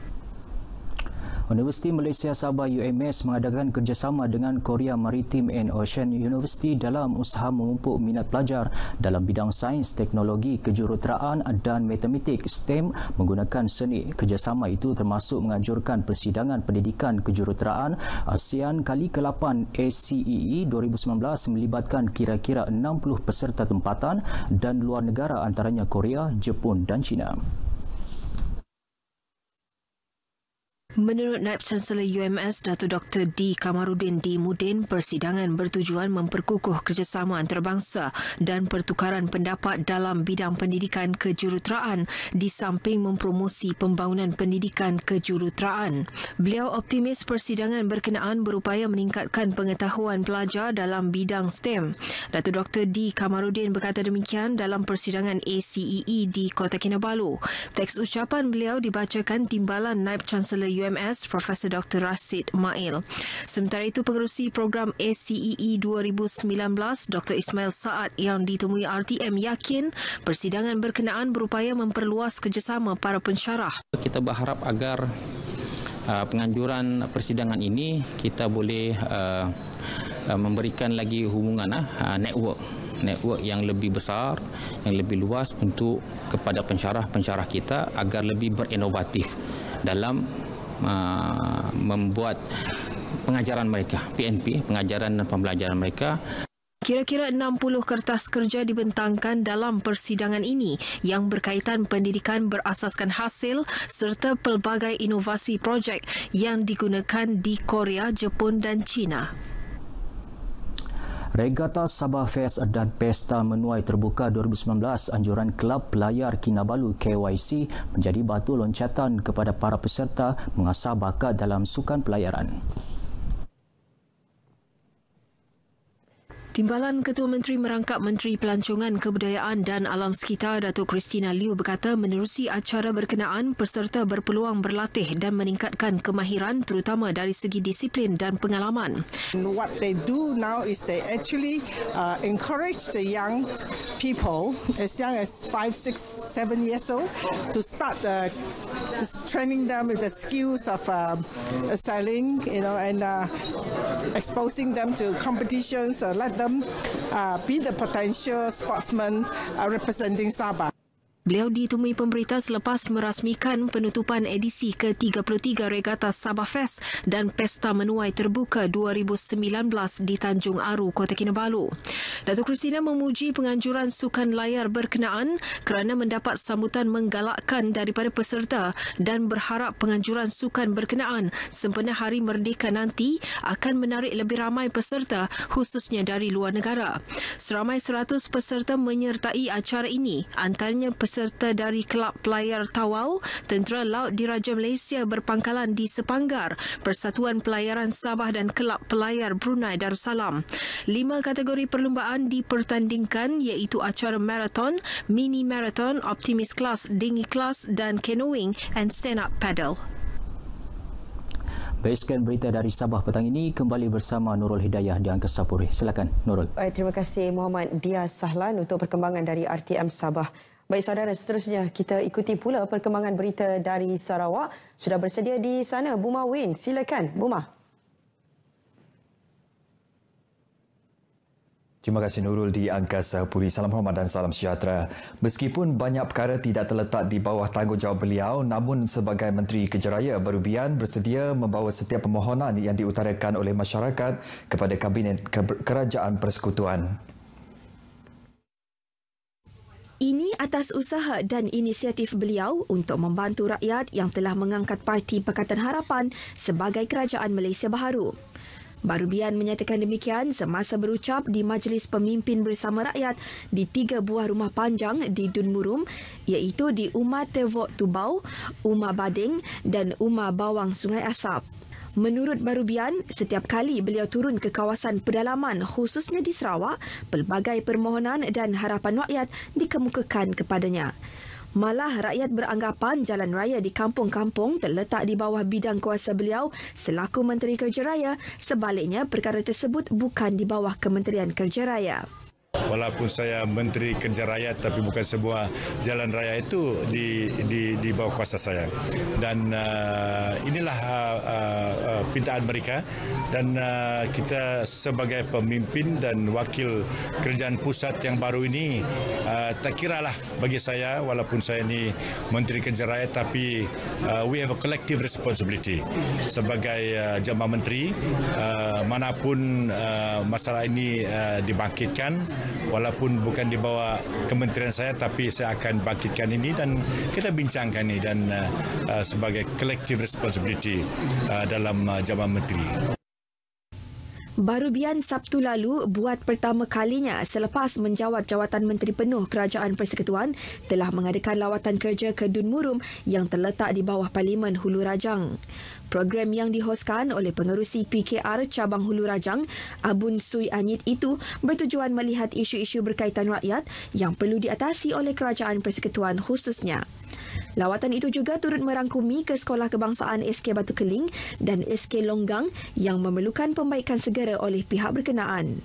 Universiti Malaysia Sabah U M S mengadakan kerjasama dengan Korea Maritime and Ocean University dalam usaha memupuk minat pelajar dalam bidang sains, teknologi, kejuruteraan dan matematik S T E M menggunakan seni. Kerjasama itu termasuk menganjurkan persidangan pendidikan kejuruteraan ASEAN kali ke lapan A C E E dua ribu sembilan belas melibatkan kira-kira enam puluh peserta tempatan dan luar negara antaranya Korea, Jepun dan China. Menurut Naib Chancellor U M S Datuk Doktor D. Kamarudin D. Mudin, persidangan bertujuan memperkukuh kerjasama antarabangsa dan pertukaran pendapat dalam bidang pendidikan kejuruteraan di samping mempromosi pembangunan pendidikan kejuruteraan. Beliau optimis persidangan berkenaan berupaya meningkatkan pengetahuan pelajar dalam bidang S T E M. Datuk Doktor D. Kamarudin berkata demikian dalam persidangan A C E E di Kota Kinabalu. Teks ucapan beliau dibacakan Timbalan Naib Chancellor U M S Profesor Doktor Rasid Mail. Sementara itu, pengerusi program A C E E dua ribu sembilan belas Doktor Ismail Saad yang ditemui R T M yakin persidangan berkenaan berupaya memperluas kerjasama para pensyarah. Kita berharap agar uh, penganjuran persidangan ini kita boleh uh, uh, memberikan lagi hubungan uh, network network yang lebih besar, yang lebih luas untuk kepada pensyarah-pensyarah kita agar lebih berinovatif dalam Uh, membuat pengajaran mereka, P N P, pengajaran dan pembelajaran mereka. Kira-kira enam puluh kertas kerja dibentangkan dalam persidangan ini yang berkaitan pendidikan berasaskan hasil serta pelbagai inovasi projek yang digunakan di Korea, Jepun dan China. Regata Sabah Fest dan Pesta Menuai Terbuka dua ribu sembilan belas anjuran Kelab Pelayar Kinabalu K Y C menjadi batu loncatan kepada para peserta mengasah bakat dalam sukan pelayaran. Timbalan Ketua Menteri merangkap Menteri Pelancongan Kebudayaan dan Alam Sekitar Datuk Christina Liew berkata menerusi acara berkenaan, peserta berpeluang berlatih dan meningkatkan kemahiran terutama dari segi disiplin dan pengalaman. What they do now is they actually uh, encourage the young people as young as five, six, seven years old to start uh, training them with the skills of uh, sailing, you know, and uh, exposing them to competitions, uh, let them uh, be the potential sportsmen uh, representing Sabah. Beliau ditemui pemberita selepas merasmikan penutupan edisi ke tiga puluh tiga Regata Sabah Fest dan Pesta Menuai Terbuka dua ribu sembilan belas di Tanjung Aru, Kota Kinabalu. Datuk Christina memuji penganjuran sukan layar berkenaan kerana mendapat sambutan menggalakkan daripada peserta dan berharap penganjuran sukan berkenaan sempena Hari Merdeka nanti akan menarik lebih ramai peserta khususnya dari luar negara. Seramai seratus peserta menyertai acara ini, antaranya peserta serta dari Kelab Pelayar Tawau, Tentera Laut Diraja Malaysia berpangkalan di Sepanggar, Persatuan Pelayaran Sabah dan Kelab Pelayar Brunei Darussalam. Lima kategori perlumbaan dipertandingkan iaitu acara marathon, mini marathon, optimis kelas, dinghy kelas dan canoeing and stand-up paddle. Baik, sekian berita dari Sabah petang ini. Kembali bersama Nurul Hidayah di Angkasa Puri. Silakan, Nurul. Baik, terima kasih Muhammad Dias Sahlan untuk perkembangan dari R T M Sabah. Baik saudara, seterusnya kita ikuti pula perkembangan berita dari Sarawak. Sudah bersedia di sana Buma Win. Silakan Buma. Terima kasih Nurul di Angkasa Puri. Salam hormat dan salam sejahtera. Meskipun banyak perkara tidak terletak di bawah tanggungjawab beliau, namun sebagai Menteri Kejaraya, Barubian bersedia membawa setiap permohonan yang diutarakan oleh masyarakat kepada Kabinet Kerajaan Persekutuan. Ini atas usaha dan inisiatif beliau untuk membantu rakyat yang telah mengangkat Parti Pakatan Harapan sebagai Kerajaan Malaysia Baharu. Barubian menyatakan demikian semasa berucap di Majlis Pemimpin Bersama Rakyat di tiga buah rumah panjang di Dun Murum, iaitu di Umar Tevok Tubau, Umar Bading dan Umar Bawang Sungai Asap. Menurut Barubian, setiap kali beliau turun ke kawasan pedalaman khususnya di Sarawak, pelbagai permohonan dan harapan rakyat dikemukakan kepadanya. Malah rakyat beranggapan jalan raya di kampung-kampung terletak di bawah bidang kuasa beliau selaku Menteri Kerja Raya, sebaliknya perkara tersebut bukan di bawah Kementerian Kerja Raya. Walaupun saya Menteri Kerja Raya, tapi bukan sebuah jalan raya itu di di di bawah kuasa saya. Dan uh, inilah uh, uh, pintaan mereka, dan uh, kita sebagai pemimpin dan wakil kerajaan pusat yang baru ini, uh, tak kiralah bagi saya, walaupun saya ini Menteri Kerja Raya, tapi uh, we have a collective responsibility sebagai uh, jemaah menteri, uh, manapun uh, masalah ini uh, dibangkitkan, walaupun bukan di bawah kementerian saya, tapi saya akan bangkitkan ini dan kita bincangkan ini dan uh, uh, sebagai collective responsibility uh, dalam uh, jabatan menteri. Barubian Sabtu lalu buat pertama kalinya selepas menjawat jawatan Menteri Penuh Kerajaan Persekutuan telah mengadakan lawatan kerja ke Dun Murum yang terletak di bawah Parlimen Hulu Rajang. Program yang dihoskan oleh pengerusi P K R Cabang Hulu Rajang, Abun Sui Anyit itu bertujuan melihat isu-isu berkaitan rakyat yang perlu diatasi oleh Kerajaan Persekutuan khususnya. Lawatan itu juga turut merangkumi ke Sekolah Kebangsaan S K Batu Keling dan S K Longgang yang memerlukan pembaikan segera oleh pihak berkenaan.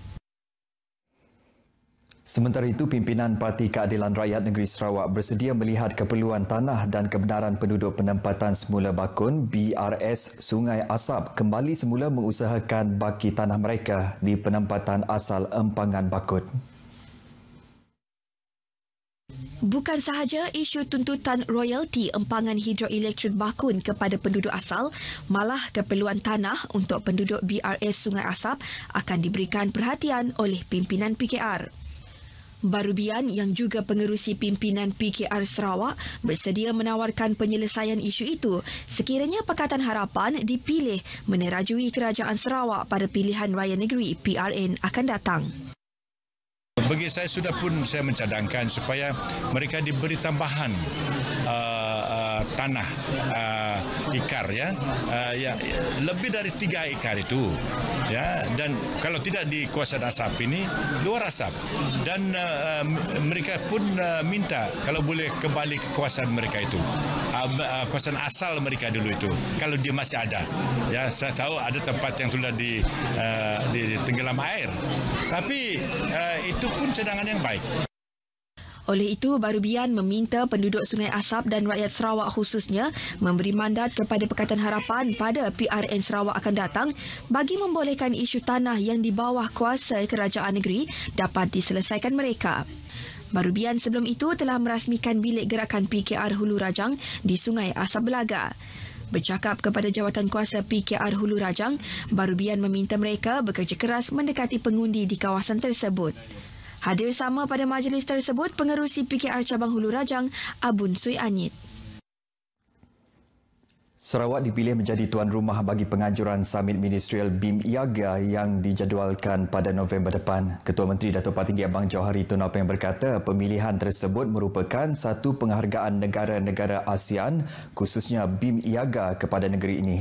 Sementara itu, pimpinan Parti Keadilan Rakyat Negeri Sarawak bersedia melihat keperluan tanah dan kebenaran penduduk penempatan semula Bakun B R S Sungai Asap kembali semula mengusahakan baki tanah mereka di penempatan asal Empangan Bakun. Bukan sahaja isu tuntutan royalti empangan hidroelektrik Bakun kepada penduduk asal, malah keperluan tanah untuk penduduk B R S Sungai Asap akan diberikan perhatian oleh pimpinan P K R. Barubian yang juga pengerusi pimpinan P K R Sarawak bersedia menawarkan penyelesaian isu itu sekiranya Pakatan Harapan dipilih menerajui Kerajaan Sarawak pada pilihan raya negeri P R N akan datang. Bagi saya sudah pun saya mencadangkan supaya mereka diberi tambahan uh, uh, uh, tanah uh, ikar ya, uh, ya lebih dari tiga ekar itu ya, dan kalau tidak di kawasan asap ini luar asap, dan uh, mereka pun uh, minta kalau boleh kembali ke kawasan mereka itu, uh, uh, kawasan asal mereka dulu itu kalau dia masih ada ya. Saya tahu ada tempat yang sudah di, uh, di tenggelam air, tapi uh, itu pun cadangan yang baik. Oleh itu, Barubian meminta penduduk Sungai Asap dan rakyat Sarawak khususnya memberi mandat kepada Pakatan Harapan pada P R N Sarawak akan datang bagi membolehkan isu tanah yang di bawah kuasa kerajaan negeri dapat diselesaikan mereka. Barubian sebelum itu telah merasmikan bilik gerakan P K R Hulu Rajang di Sungai Asap Belaga. Bercakap kepada jawatan kuasa P K R Hulu Rajang, Barubian meminta mereka bekerja keras mendekati pengundi di kawasan tersebut. Hadir sama pada majlis tersebut pengerusi P K R Cabang Hulu Rajang, Abun Sui Anyit. Sarawak dipilih menjadi tuan rumah bagi penganjuran Summit Ministerial B I M I A G A yang dijadualkan pada November depan. Ketua Menteri Datuk Patinggi Abang Johari Tun Apeng berkata pemilihan tersebut merupakan satu penghargaan negara-negara ASEAN khususnya B I M I A G A kepada negeri ini.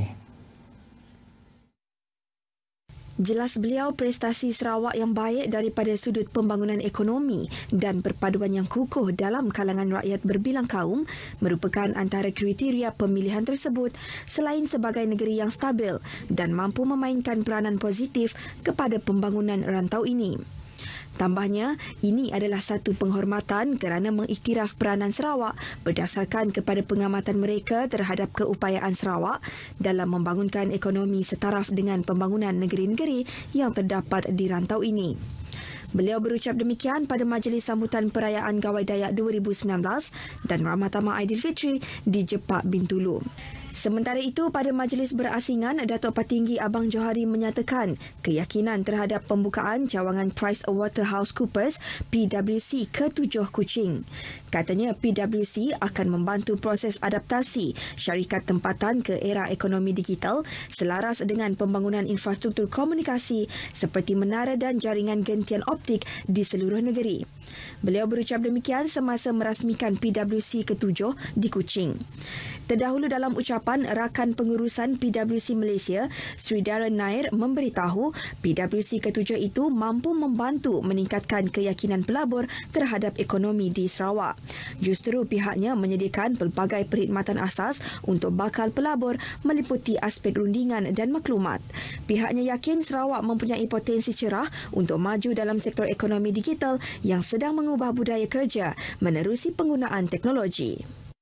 Jelas beliau prestasi Sarawak yang baik daripada sudut pembangunan ekonomi dan perpaduan yang kukuh dalam kalangan rakyat berbilang kaum merupakan antara kriteria pemilihan tersebut selain sebagai negeri yang stabil dan mampu memainkan peranan positif kepada pembangunan rantau ini. Tambahnya, ini adalah satu penghormatan kerana mengiktiraf peranan Sarawak berdasarkan kepada pengamatan mereka terhadap keupayaan Sarawak dalam membangunkan ekonomi setaraf dengan pembangunan negeri-negeri yang terdapat di rantau ini. Beliau berucap demikian pada majlis sambutan perayaan Gawai Dayak dua ribu sembilan belas dan Ramadhan Aidilfitri di Jepak Bintulu. Sementara itu, pada majlis berasingan, Datuk Patinggi Abang Johari menyatakan keyakinan terhadap pembukaan cawangan PricewaterhouseCoopers P W C ketujuh Kuching. Katanya P W C akan membantu proses adaptasi syarikat tempatan ke era ekonomi digital selaras dengan pembangunan infrastruktur komunikasi seperti menara dan jaringan gentian optik di seluruh negeri. Beliau berucap demikian semasa merasmikan P W C ketujuh di Kuching. Terdahulu dalam ucapan, rakan pengurusan P W C Malaysia, Sri Darren Nair memberitahu P W C ketujuh itu mampu membantu meningkatkan keyakinan pelabur terhadap ekonomi di Sarawak. Justru pihaknya menyediakan pelbagai perkhidmatan asas untuk bakal pelabur meliputi aspek rundingan dan maklumat. Pihaknya yakin Sarawak mempunyai potensi cerah untuk maju dalam sektor ekonomi digital yang sedang mengubah budaya kerja menerusi penggunaan teknologi.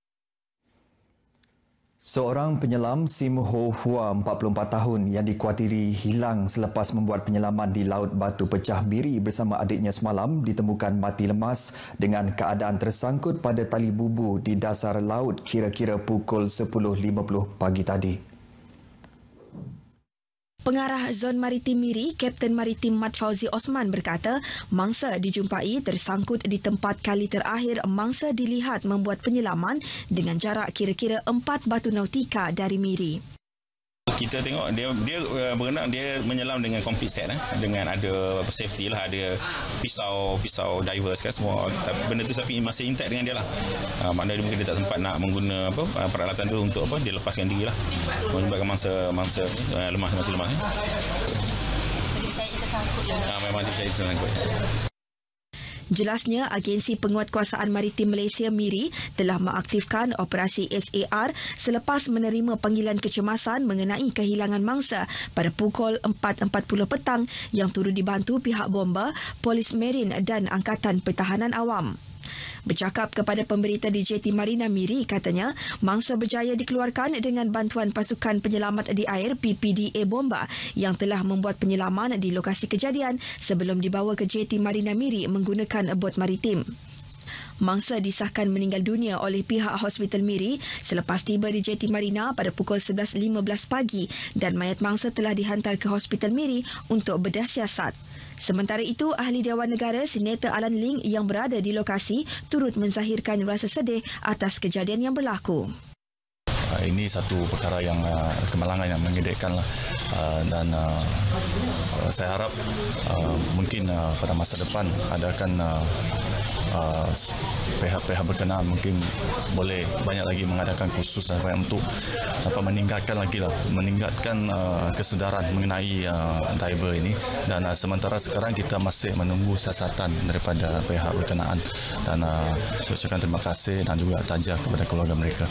Seorang penyelam Sim Ho Hua empat puluh empat tahun yang dikuatiri hilang selepas membuat penyelaman di Laut Batu Pecah Biri bersama adiknya semalam ditemukan mati lemas dengan keadaan tersangkut pada tali bubu di dasar laut kira-kira pukul sepuluh lima puluh pagi tadi. Pengarah Zon Maritim Miri, Kapten Maritim Mat Fauzi Osman berkata, mangsa dijumpai tersangkut di tempat kali terakhir mangsa dilihat membuat penyelaman dengan jarak kira-kira empat batu nautika dari Miri. Kita tengok dia dia uh, berenang, dia menyelam dengan complete set eh? Dengan ada safety lah, ada pisau pisau divers kan semua. Benda tu tapi masih intact dengan dia lah. Uh, maknanya dia mungkin dia tak sempat nak mengguna apa uh, peralatan tu untuk apa dia lepaskan diri lah. Menyebabkan mangsa mangsa uh, lemah mati lemah. Eh? Jadi saya tersangkut. Ah, memang dia tersangkut. Jelasnya, Agensi Penguatkuasaan Maritim Malaysia Miri telah mengaktifkan operasi S A R selepas menerima panggilan kecemasan mengenai kehilangan mangsa pada pukul empat empat puluh petang yang turut dibantu pihak bomba, Polis Marin dan Angkatan Pertahanan Awam. Bercakap kepada pemberita di J T Marina Miri, katanya mangsa berjaya dikeluarkan dengan bantuan pasukan penyelamat di air P P D A Bomba yang telah membuat penyelaman di lokasi kejadian sebelum dibawa ke J T Marina Miri menggunakan bot maritim. Mangsa disahkan meninggal dunia oleh pihak Hospital Miri selepas tiba di J T Marina pada pukul sebelas lima belas pagi dan mayat mangsa telah dihantar ke Hospital Miri untuk bedah siasat. Sementara itu, Ahli Dewan Negara Senator Alan Ling yang berada di lokasi turut menzahirkan rasa sedih atas kejadian yang berlaku. uh, ini satu perkara yang uh, kemalangan yang mengedekkan lah. Uh, dan uh, uh, saya harap uh, mungkin uh, pada masa depan adakan uh, uh, pihak-pihak berkenaan mungkin boleh banyak lagi mengadakan kursus dan untuk dapat meningkatkan lagi lah, meningkatkan uh, kesedaran mengenai uh, diver ini. Dan uh, sementara sekarang kita masih menunggu siasatan daripada pihak berkenaan, dan uh, saya ucapkan terima kasih dan juga tajah kepada keluarga mereka.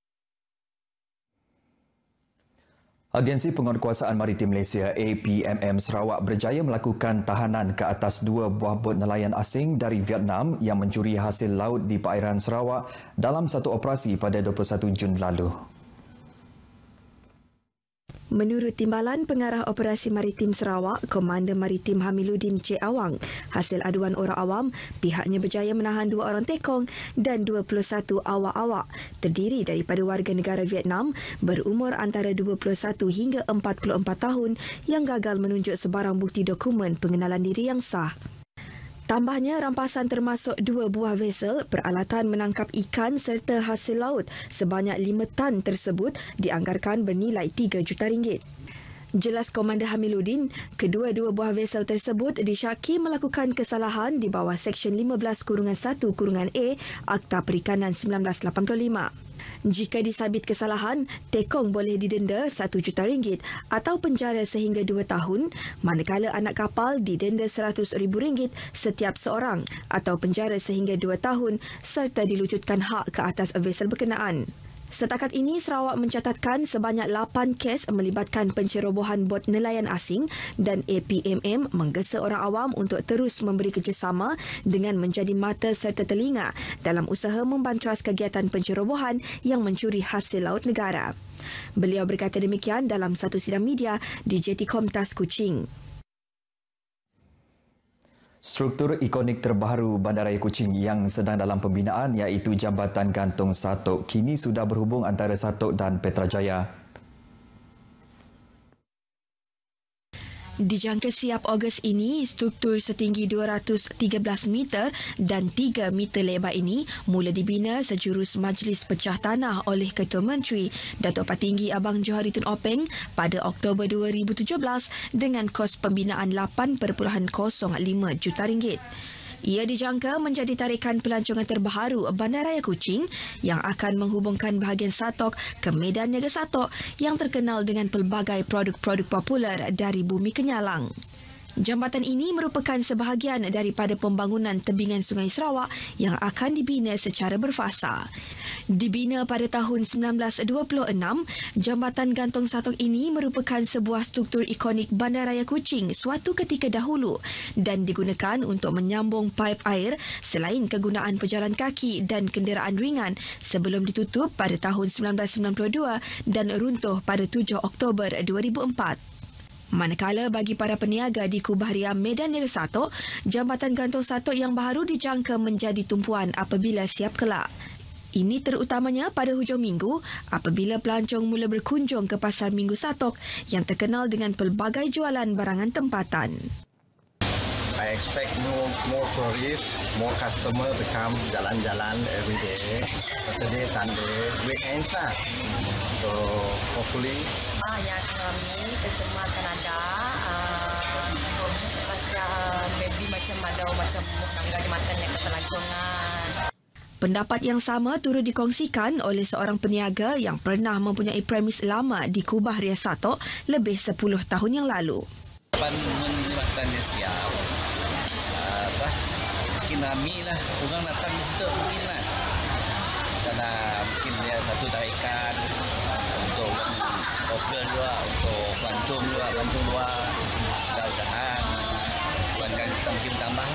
Agensi Penguatkuasaan Maritim Malaysia A P M M Sarawak berjaya melakukan tahanan ke atas dua buah bot nelayan asing dari Vietnam yang mencuri hasil laut di perairan Sarawak dalam satu operasi pada dua puluh satu Jun lalu. Menurut Timbalan Pengarah Operasi Maritim Sarawak, Komander Maritim Hamiluddin C. Awang, hasil aduan orang awam, pihaknya berjaya menahan dua orang tekong dan dua puluh satu awak-awak terdiri daripada warga negara Vietnam berumur antara dua puluh satu hingga empat puluh empat tahun yang gagal menunjuk sebarang bukti dokumen pengenalan diri yang sah. Tambahnya, rampasan termasuk dua buah vesel, peralatan menangkap ikan serta hasil laut sebanyak lima tan tersebut dianggarkan bernilai tiga juta ringgit. Jelas Komander Hamiluddin, kedua-dua buah vesel tersebut disyaki melakukan kesalahan di bawah Seksyen lima belas satu A Akta Perikanan sembilan belas lapan puluh lima. Jika disabit kesalahan, tekong boleh didenda satu juta ringgit atau penjara sehingga dua tahun, manakala anak kapal didenda seratus ribu ringgit setiap seorang atau penjara sehingga dua tahun serta dilucutkan hak ke atas vesel berkenaan. Setakat ini, Sarawak mencatatkan sebanyak lapan kes melibatkan pencerobohan bot nelayan asing dan A P M M menggesa orang awam untuk terus memberi kerjasama dengan menjadi mata serta telinga dalam usaha membantras kegiatan pencerobohan yang mencuri hasil laut negara. Beliau berkata demikian dalam satu sidang media di J T Komtas Kuching. Struktur ikonik terbaru Bandaraya Kuching yang sedang dalam pembinaan iaitu Jambatan Gantung Satok kini sudah berhubung antara Satok dan Petrajaya. Dijangka siap Ogos ini, struktur setinggi dua ratus tiga belas meter dan tiga meter lebar ini mula dibina sejurus Majlis Pecah Tanah oleh Ketua Menteri Datuk Patinggi Abang Johari Tun Openg pada Oktober dua ribu tujuh belas dengan kos pembinaan lapan perpuluhan kosong lima juta ringgit. Ia dijangka menjadi tarikan pelancongan terbaru Bandaraya Kuching yang akan menghubungkan bahagian Satok ke Medan Niaga Satok yang terkenal dengan pelbagai produk-produk popular dari bumi Kenyalang. Jambatan ini merupakan sebahagian daripada pembangunan tebingan Sungai Sarawak yang akan dibina secara berfasa. Dibina pada tahun sembilan belas dua puluh enam, Jambatan Gantung Satok ini merupakan sebuah struktur ikonik Bandaraya Kuching suatu ketika dahulu dan digunakan untuk menyambung paip air selain kegunaan pejalan kaki dan kenderaan ringan sebelum ditutup pada tahun sembilan belas sembilan puluh dua dan runtuh pada tujuh Oktober dua ribu empat. Manakala bagi para peniaga di Kubah Riam Medan Niaga Satok, Jambatan Gantung Satok yang baru dijangka menjadi tumpuan apabila siap kelak. Ini terutamanya pada hujung minggu apabila pelancong mula berkunjung ke Pasar Minggu Satok yang terkenal dengan pelbagai jualan barangan tempatan. I expect more more tourists, more customer to come jalan-jalan every day, Saturday, Sunday, weekends lah. So hopefully. Ah, yang kami semua akan ada. Ah, pasal maybe macam ada macam tangga di mata yang keselancongan. Pendapat yang sama turut dikongsikan oleh seorang peniaga yang pernah mempunyai premis lama di Kubah Ria Satok lebih sepuluh tahun yang lalu. Menyebabkan dia siap. Apa? Mungkin ramai lah. Orang datang di situ mungkin lah. Karena mungkin dia satu tarikan untuk lokal juga, untuk pelancong juga, pelancong luar. Mudah-mudahan pelanggan kita mungkin tambah.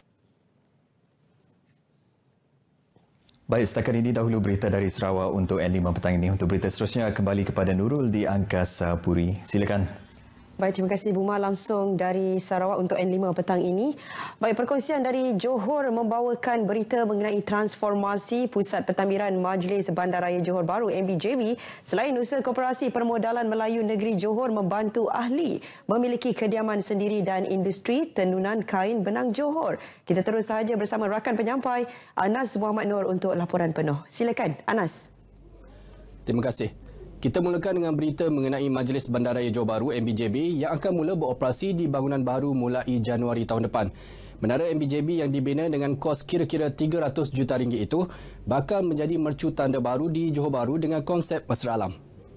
Baik, setakat ini dahulu berita dari Sarawak untuk N lima petang ini. Untuk berita seterusnya, kembali kepada Nurul di Angkasa Puri. Silakan. Baik, terima kasih Buma langsung dari Sarawak untuk N lima petang ini. Baik, perkongsian dari Johor membawakan berita mengenai transformasi Pusat Pentadbiran Majlis Bandaraya Johor Bahru M B J B selain usaha Koperasi Permodalan Melayu Negeri Johor membantu ahli memiliki kediaman sendiri dan industri tenunan kain benang Johor. Kita terus sahaja bersama rakan penyampai Anas Muhammad Nur untuk laporan penuh. Silakan Anas. Terima kasih. Kita mulakan dengan berita mengenai Majlis Bandaraya Johor Bahru M B J B yang akan mula beroperasi di bangunan baru mulai Januari tahun depan. Menara M B J B yang dibina dengan kos kira-kira tiga ratus juta ringgit itu bakal menjadi mercu tanda baru di Johor Bahru dengan konsep mesra alam.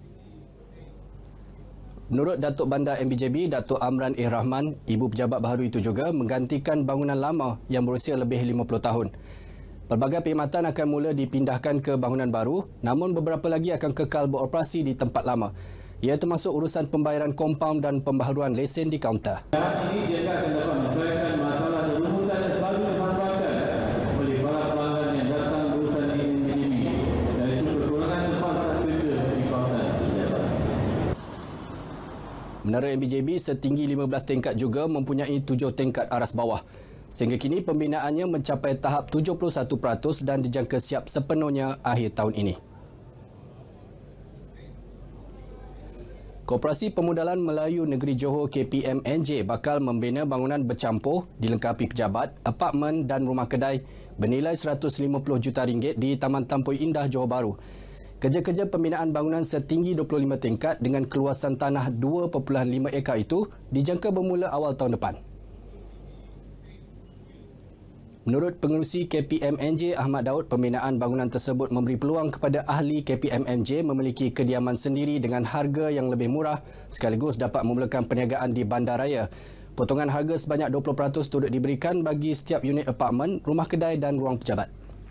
Menurut Datuk Bandar M B J B, Datuk Amran Eh Rahman, ibu pejabat baharu itu juga menggantikan bangunan lama yang berusia lebih lima puluh tahun. Pelbagai perkhidmatan akan mula dipindahkan ke bangunan baru, namun beberapa lagi akan kekal beroperasi di tempat lama. Ia termasuk urusan pembayaran kompaun dan pembaharuan lesen di kaunter. Ini dia akan dapat menyelesaikan masalah rumusan yang selalu disampaikan oleh para pelanggan yang datang berurusan di M B J B, iaitu kekurangan tempat kerja di kawasan pejabat. Menara M B J B setinggi lima belas tingkat juga mempunyai tujuh tingkat aras bawah. Sehingga kini pembinaannya mencapai tahap tujuh puluh satu peratus dan dijangka siap sepenuhnya akhir tahun ini. Koperasi Pemodalan Melayu Negeri Johor K P M N J bakal membina bangunan bercampur dilengkapi pejabat, apartmen dan rumah kedai bernilai seratus lima puluh juta ringgit di Taman Tampoi Indah Johor Bahru. Kerja-kerja pembinaan bangunan setinggi dua puluh lima tingkat dengan keluasan tanah dua perpuluhan lima ekar itu dijangka bermula awal tahun depan. Menurut pengerusi K P M N J Ahmad Daud, pembinaan bangunan tersebut memberi peluang kepada ahli K P M N J memiliki kediaman sendiri dengan harga yang lebih murah sekaligus dapat memulakan perniagaan di bandaraya. Potongan harga sebanyak dua puluh peratus turut diberikan bagi setiap unit apartmen, rumah kedai dan ruang pejabat.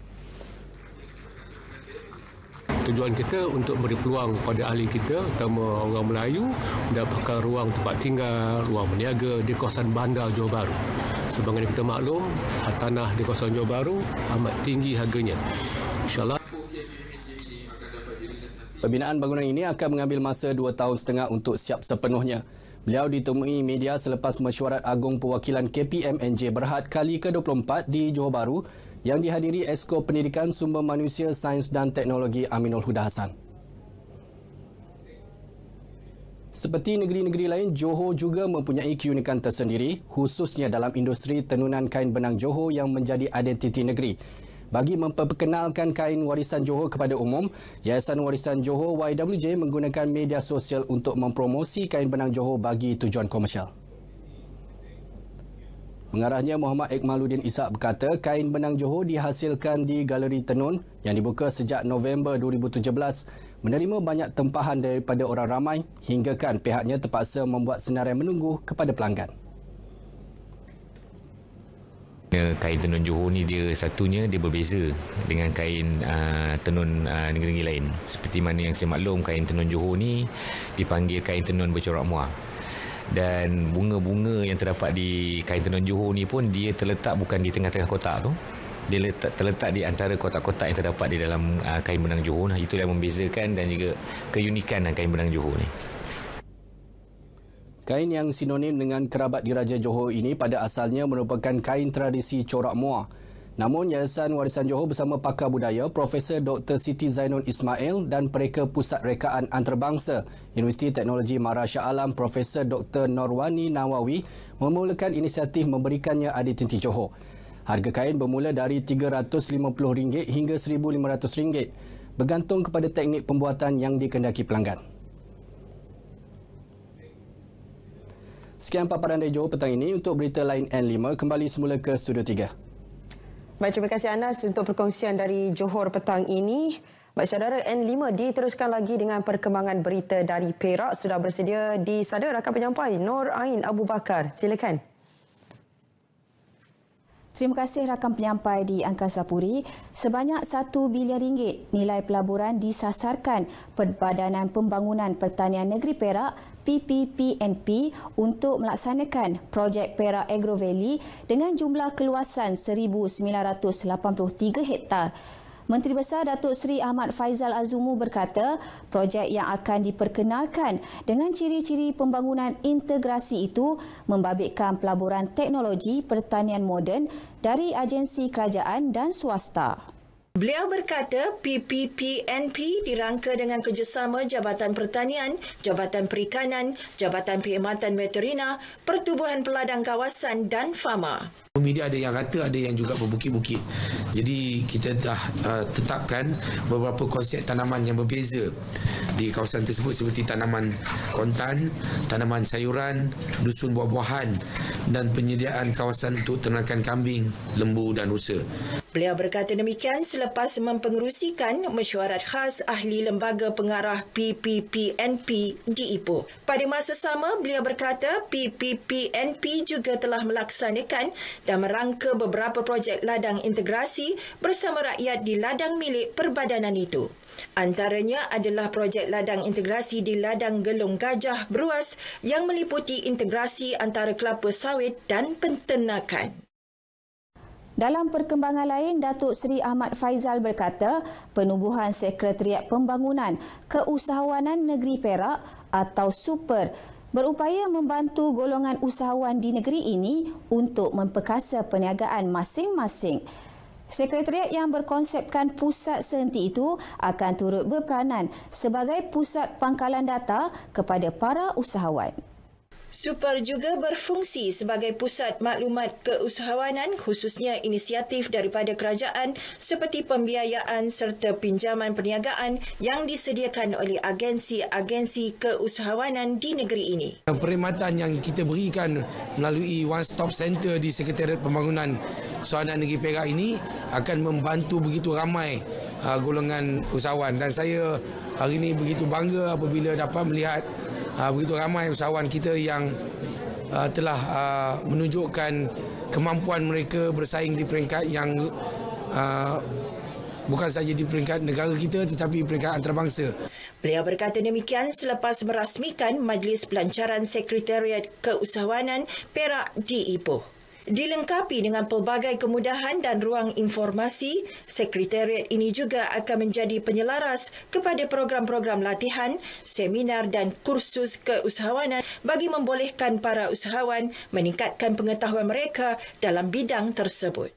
Tujuan kita untuk beri peluang kepada ahli kita, terutama orang Melayu, mendapatkan ruang tempat tinggal, ruang berniaga di kawasan bandar Johor Bahru. Sebagaimana kita maklum, tanah di kawasan Johor Bahru amat tinggi harganya. InsyaAllah. Pembinaan bangunan ini akan mengambil masa dua tahun setengah untuk siap sepenuhnya. Beliau ditemui media selepas mesyuarat agung perwakilan K P M N J Berhad kali ke dua puluh empat di Johor Bahru yang dihadiri Esko Pendidikan Sumber Manusia, Sains dan Teknologi Aminul Huda Hassan. Seperti negeri-negeri lain, Johor juga mempunyai keunikan tersendiri, khususnya dalam industri tenunan kain benang Johor yang menjadi identiti negeri. Bagi memperkenalkan kain warisan Johor kepada umum, Yayasan Warisan Johor Y W J menggunakan media sosial untuk mempromosi kain benang Johor bagi tujuan komersial. Pengarahnya Muhammad Ikmaluddin Ishak berkata kain benang Johor dihasilkan di Galeri Tenun yang dibuka sejak November dua ribu tujuh belas menerima banyak tempahan daripada orang ramai hinggakan pihaknya terpaksa membuat senarai menunggu kepada pelanggan. Kain tenun Johor ni dia satunya dia berbeza dengan kain uh, tenun uh, negeri-negeri lain. Seperti mana yang saya maklum, kain tenun Johor ni dipanggil kain tenun bercorak muar. Dan bunga-bunga yang terdapat di kain tenun Johor ni pun dia terletak bukan di tengah-tengah kotak tu. Dia letak, terletak di antara kotak-kotak yang terdapat di dalam uh, kain benang Johor. Nah, itu yang membezakan dan juga keunikan kain benang Johor ni. Kain yang sinonim dengan kerabat diraja Johor ini pada asalnya merupakan kain tradisi corak muar. Namun, Yayasan Warisan Johor bersama pakar budaya Profesor Doktor Siti Zainul Ismail dan Pereka Pusat Rekaan Antarabangsa Universiti Teknologi Mara Shah Alam Profesor Doktor Norwani Nawawi memulakan inisiatif memberikannya identiti Johor. Harga kain bermula dari tiga ratus lima puluh ringgit hingga seribu lima ratus ringgit bergantung kepada teknik pembuatan yang dikehendaki pelanggan. Sekian paparan dari Johor petang ini. Untuk berita lain N lima, kembali semula ke Studio tiga. Baik, terima kasih Anas untuk perkongsian dari Johor petang ini. Baik, saudara, N lima diteruskan lagi dengan perkembangan berita dari Perak. Sudah bersedia di sana rakan penyampai Nur Ain Abu Bakar. Silakan. Terima kasih rakan penyampai di Angkasa Puri. Sebanyak satu bilion ringgit nilai pelaburan disasarkan Perbadanan Pembangunan Pertanian Negeri Perak P P P N P untuk melaksanakan projek Perak Agro Valley dengan jumlah keluasan seribu sembilan ratus lapan puluh tiga hektar. Menteri Besar Datuk Seri Ahmad Faizal Azumu berkata, projek yang akan diperkenalkan dengan ciri-ciri pembangunan integrasi itu membabitkan pelaburan teknologi pertanian moden dari agensi kerajaan dan swasta. Beliau berkata P P P N P dirangka dengan kerjasama Jabatan Pertanian, Jabatan Perikanan, Jabatan Perkhidmatan Veterina, Pertubuhan Peladang Kawasan dan Fama. Media ada yang rata, ada yang juga berbukit-bukit. Jadi kita dah uh, tetapkan beberapa konsep tanaman yang berbeza di kawasan tersebut seperti tanaman kontan, tanaman sayuran, dusun buah-buahan dan penyediaan kawasan untuk ternakan kambing, lembu dan rusa. Beliau berkata demikian selepas mempengerusikan mesyuarat khas ahli lembaga pengarah P P P N P di Ipoh. Pada masa sama, beliau berkata P P P N P juga telah melaksanakan dan merangka beberapa projek ladang integrasi bersama rakyat di ladang milik perbadanan itu. Antaranya adalah projek ladang integrasi di ladang Gelung Gajah Beruas yang meliputi integrasi antara kelapa sawit dan penternakan. Dalam perkembangan lain, Datuk Seri Ahmad Faizal berkata, penubuhan Sekretariat Pembangunan Keusahawanan Negeri Perak atau SUPER berupaya membantu golongan usahawan di negeri ini untuk memperkasa perniagaan masing-masing. Sekretariat yang berkonsepkan pusat sehenti itu akan turut berperanan sebagai pusat pangkalan data kepada para usahawan. SUPER juga berfungsi sebagai pusat maklumat keusahawanan khususnya inisiatif daripada kerajaan seperti pembiayaan serta pinjaman perniagaan yang disediakan oleh agensi-agensi keusahawanan di negeri ini. Perkhidmatan yang kita berikan melalui One Stop Center di Sekretariat Pembangunan Keusahawanan Negeri Perak ini akan membantu begitu ramai uh, golongan usahawan dan saya hari ini begitu bangga apabila dapat melihat Uh, begitu ramai usahawan kita yang uh, telah uh, menunjukkan kemampuan mereka bersaing di peringkat yang uh, bukan saja di peringkat negara kita tetapi peringkat antarabangsa. Beliau berkata demikian selepas merasmikan Majlis Pelancaran Sekretariat Keusahawanan Perak di Ipoh. Dilengkapi dengan pelbagai kemudahan dan ruang informasi, Sekretariat ini juga akan menjadi penyelaras kepada program-program latihan, seminar dan kursus keusahawanan bagi membolehkan para usahawan meningkatkan pengetahuan mereka dalam bidang tersebut.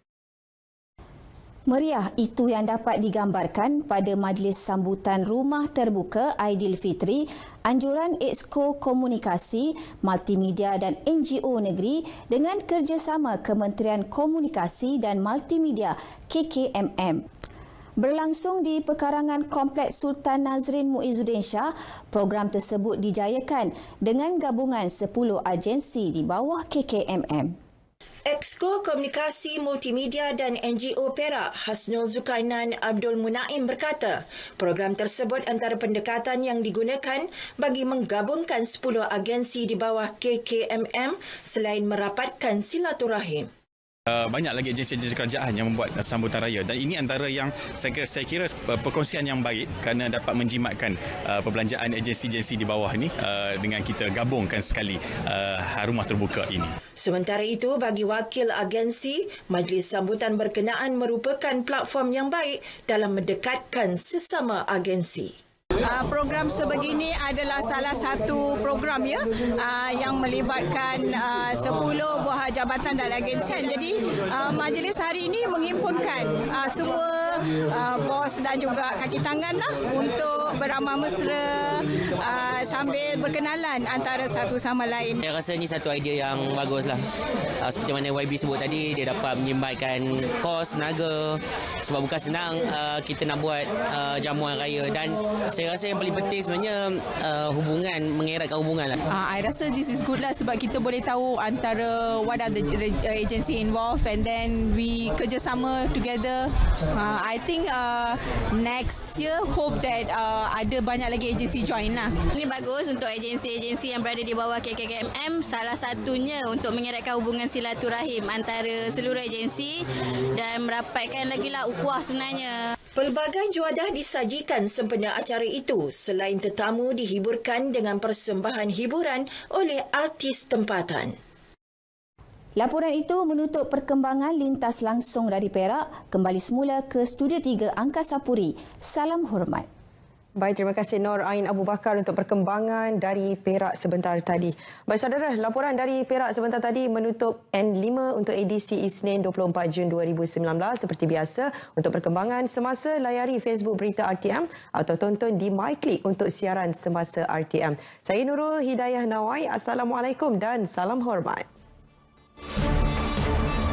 Meriah itu yang dapat digambarkan pada majlis sambutan Rumah Terbuka Aidilfitri Anjuran Exco Komunikasi, Multimedia dan N G O Negeri dengan kerjasama Kementerian Komunikasi dan Multimedia K K M M. Berlangsung di pekarangan Kompleks Sultan Nazrin Muizzuddin Shah, program tersebut dijayakan dengan gabungan sepuluh agensi di bawah K K M M. Exco Komunikasi Multimedia dan N G O Perak Hasnul Zulkarnain Abdul Munaim berkata, program tersebut antara pendekatan yang digunakan bagi menggabungkan sepuluh agensi di bawah K K M M selain merapatkan silaturahim. Uh, banyak lagi agensi-agensi kerajaan yang membuat uh, sambutan raya dan ini antara yang saya kira, saya kira uh, perkongsian yang baik kerana dapat menjimatkan uh, perbelanjaan agensi-agensi di bawah ini uh, dengan kita gabungkan sekali uh, rumah terbuka ini. Sementara itu, bagi wakil agensi, majlis sambutan berkenaan merupakan platform yang baik dalam mendekatkan sesama agensi. Uh, program sebegini adalah salah satu program ya uh, yang melibatkan uh, sepuluh buah jabatan dan agensi. Jadi uh, majlis hari ini menghimpunkan uh, semua uh, bos dan juga kaki tangan lah untuk beramah mesra uh, sambil berkenalan antara satu sama lain. Saya rasa ini satu idea yang bagus lah. Uh, seperti mana Y B sebut tadi, dia dapat menyimbatkan kos, tenaga sebab bukan senang uh, kita nak buat uh, jamuan raya dan saya rasa yang paling penting sebenarnya uh, hubungan, mengeratkan hubungan lah. Uh, I rasa this is good lah sebab kita boleh tahu antara what are the agency involved and then we kerjasama together. Uh, I think uh, next year hope that uh, ada banyak lagi agensi join lah. Ini bagus untuk agensi-agensi yang berada di bawah K K M M. Salah satunya untuk mengeratkan hubungan silaturahim antara seluruh agensi dan merapatkan lagi lah ukhuwah sebenarnya. Pelbagai juadah disajikan sempena acara itu selain tetamu dihiburkan dengan persembahan hiburan oleh artis tempatan. Laporan itu menutup perkembangan lintas langsung dari Perak. Kembali semula ke Studio tiga Angkasa Puri. Salam hormat. Baik, terima kasih Nur Ain Abu Bakar untuk perkembangan dari Perak sebentar tadi. Baik saudara, laporan dari Perak sebentar tadi menutup N lima untuk edisi Isnin dua puluh empat Jun dua ribu sembilan belas. Seperti biasa, untuk perkembangan semasa layari Facebook Berita R T M atau tonton di MyClick untuk siaran semasa R T M. Saya Nurul Hidayah Nawai. Assalamualaikum dan salam hormat.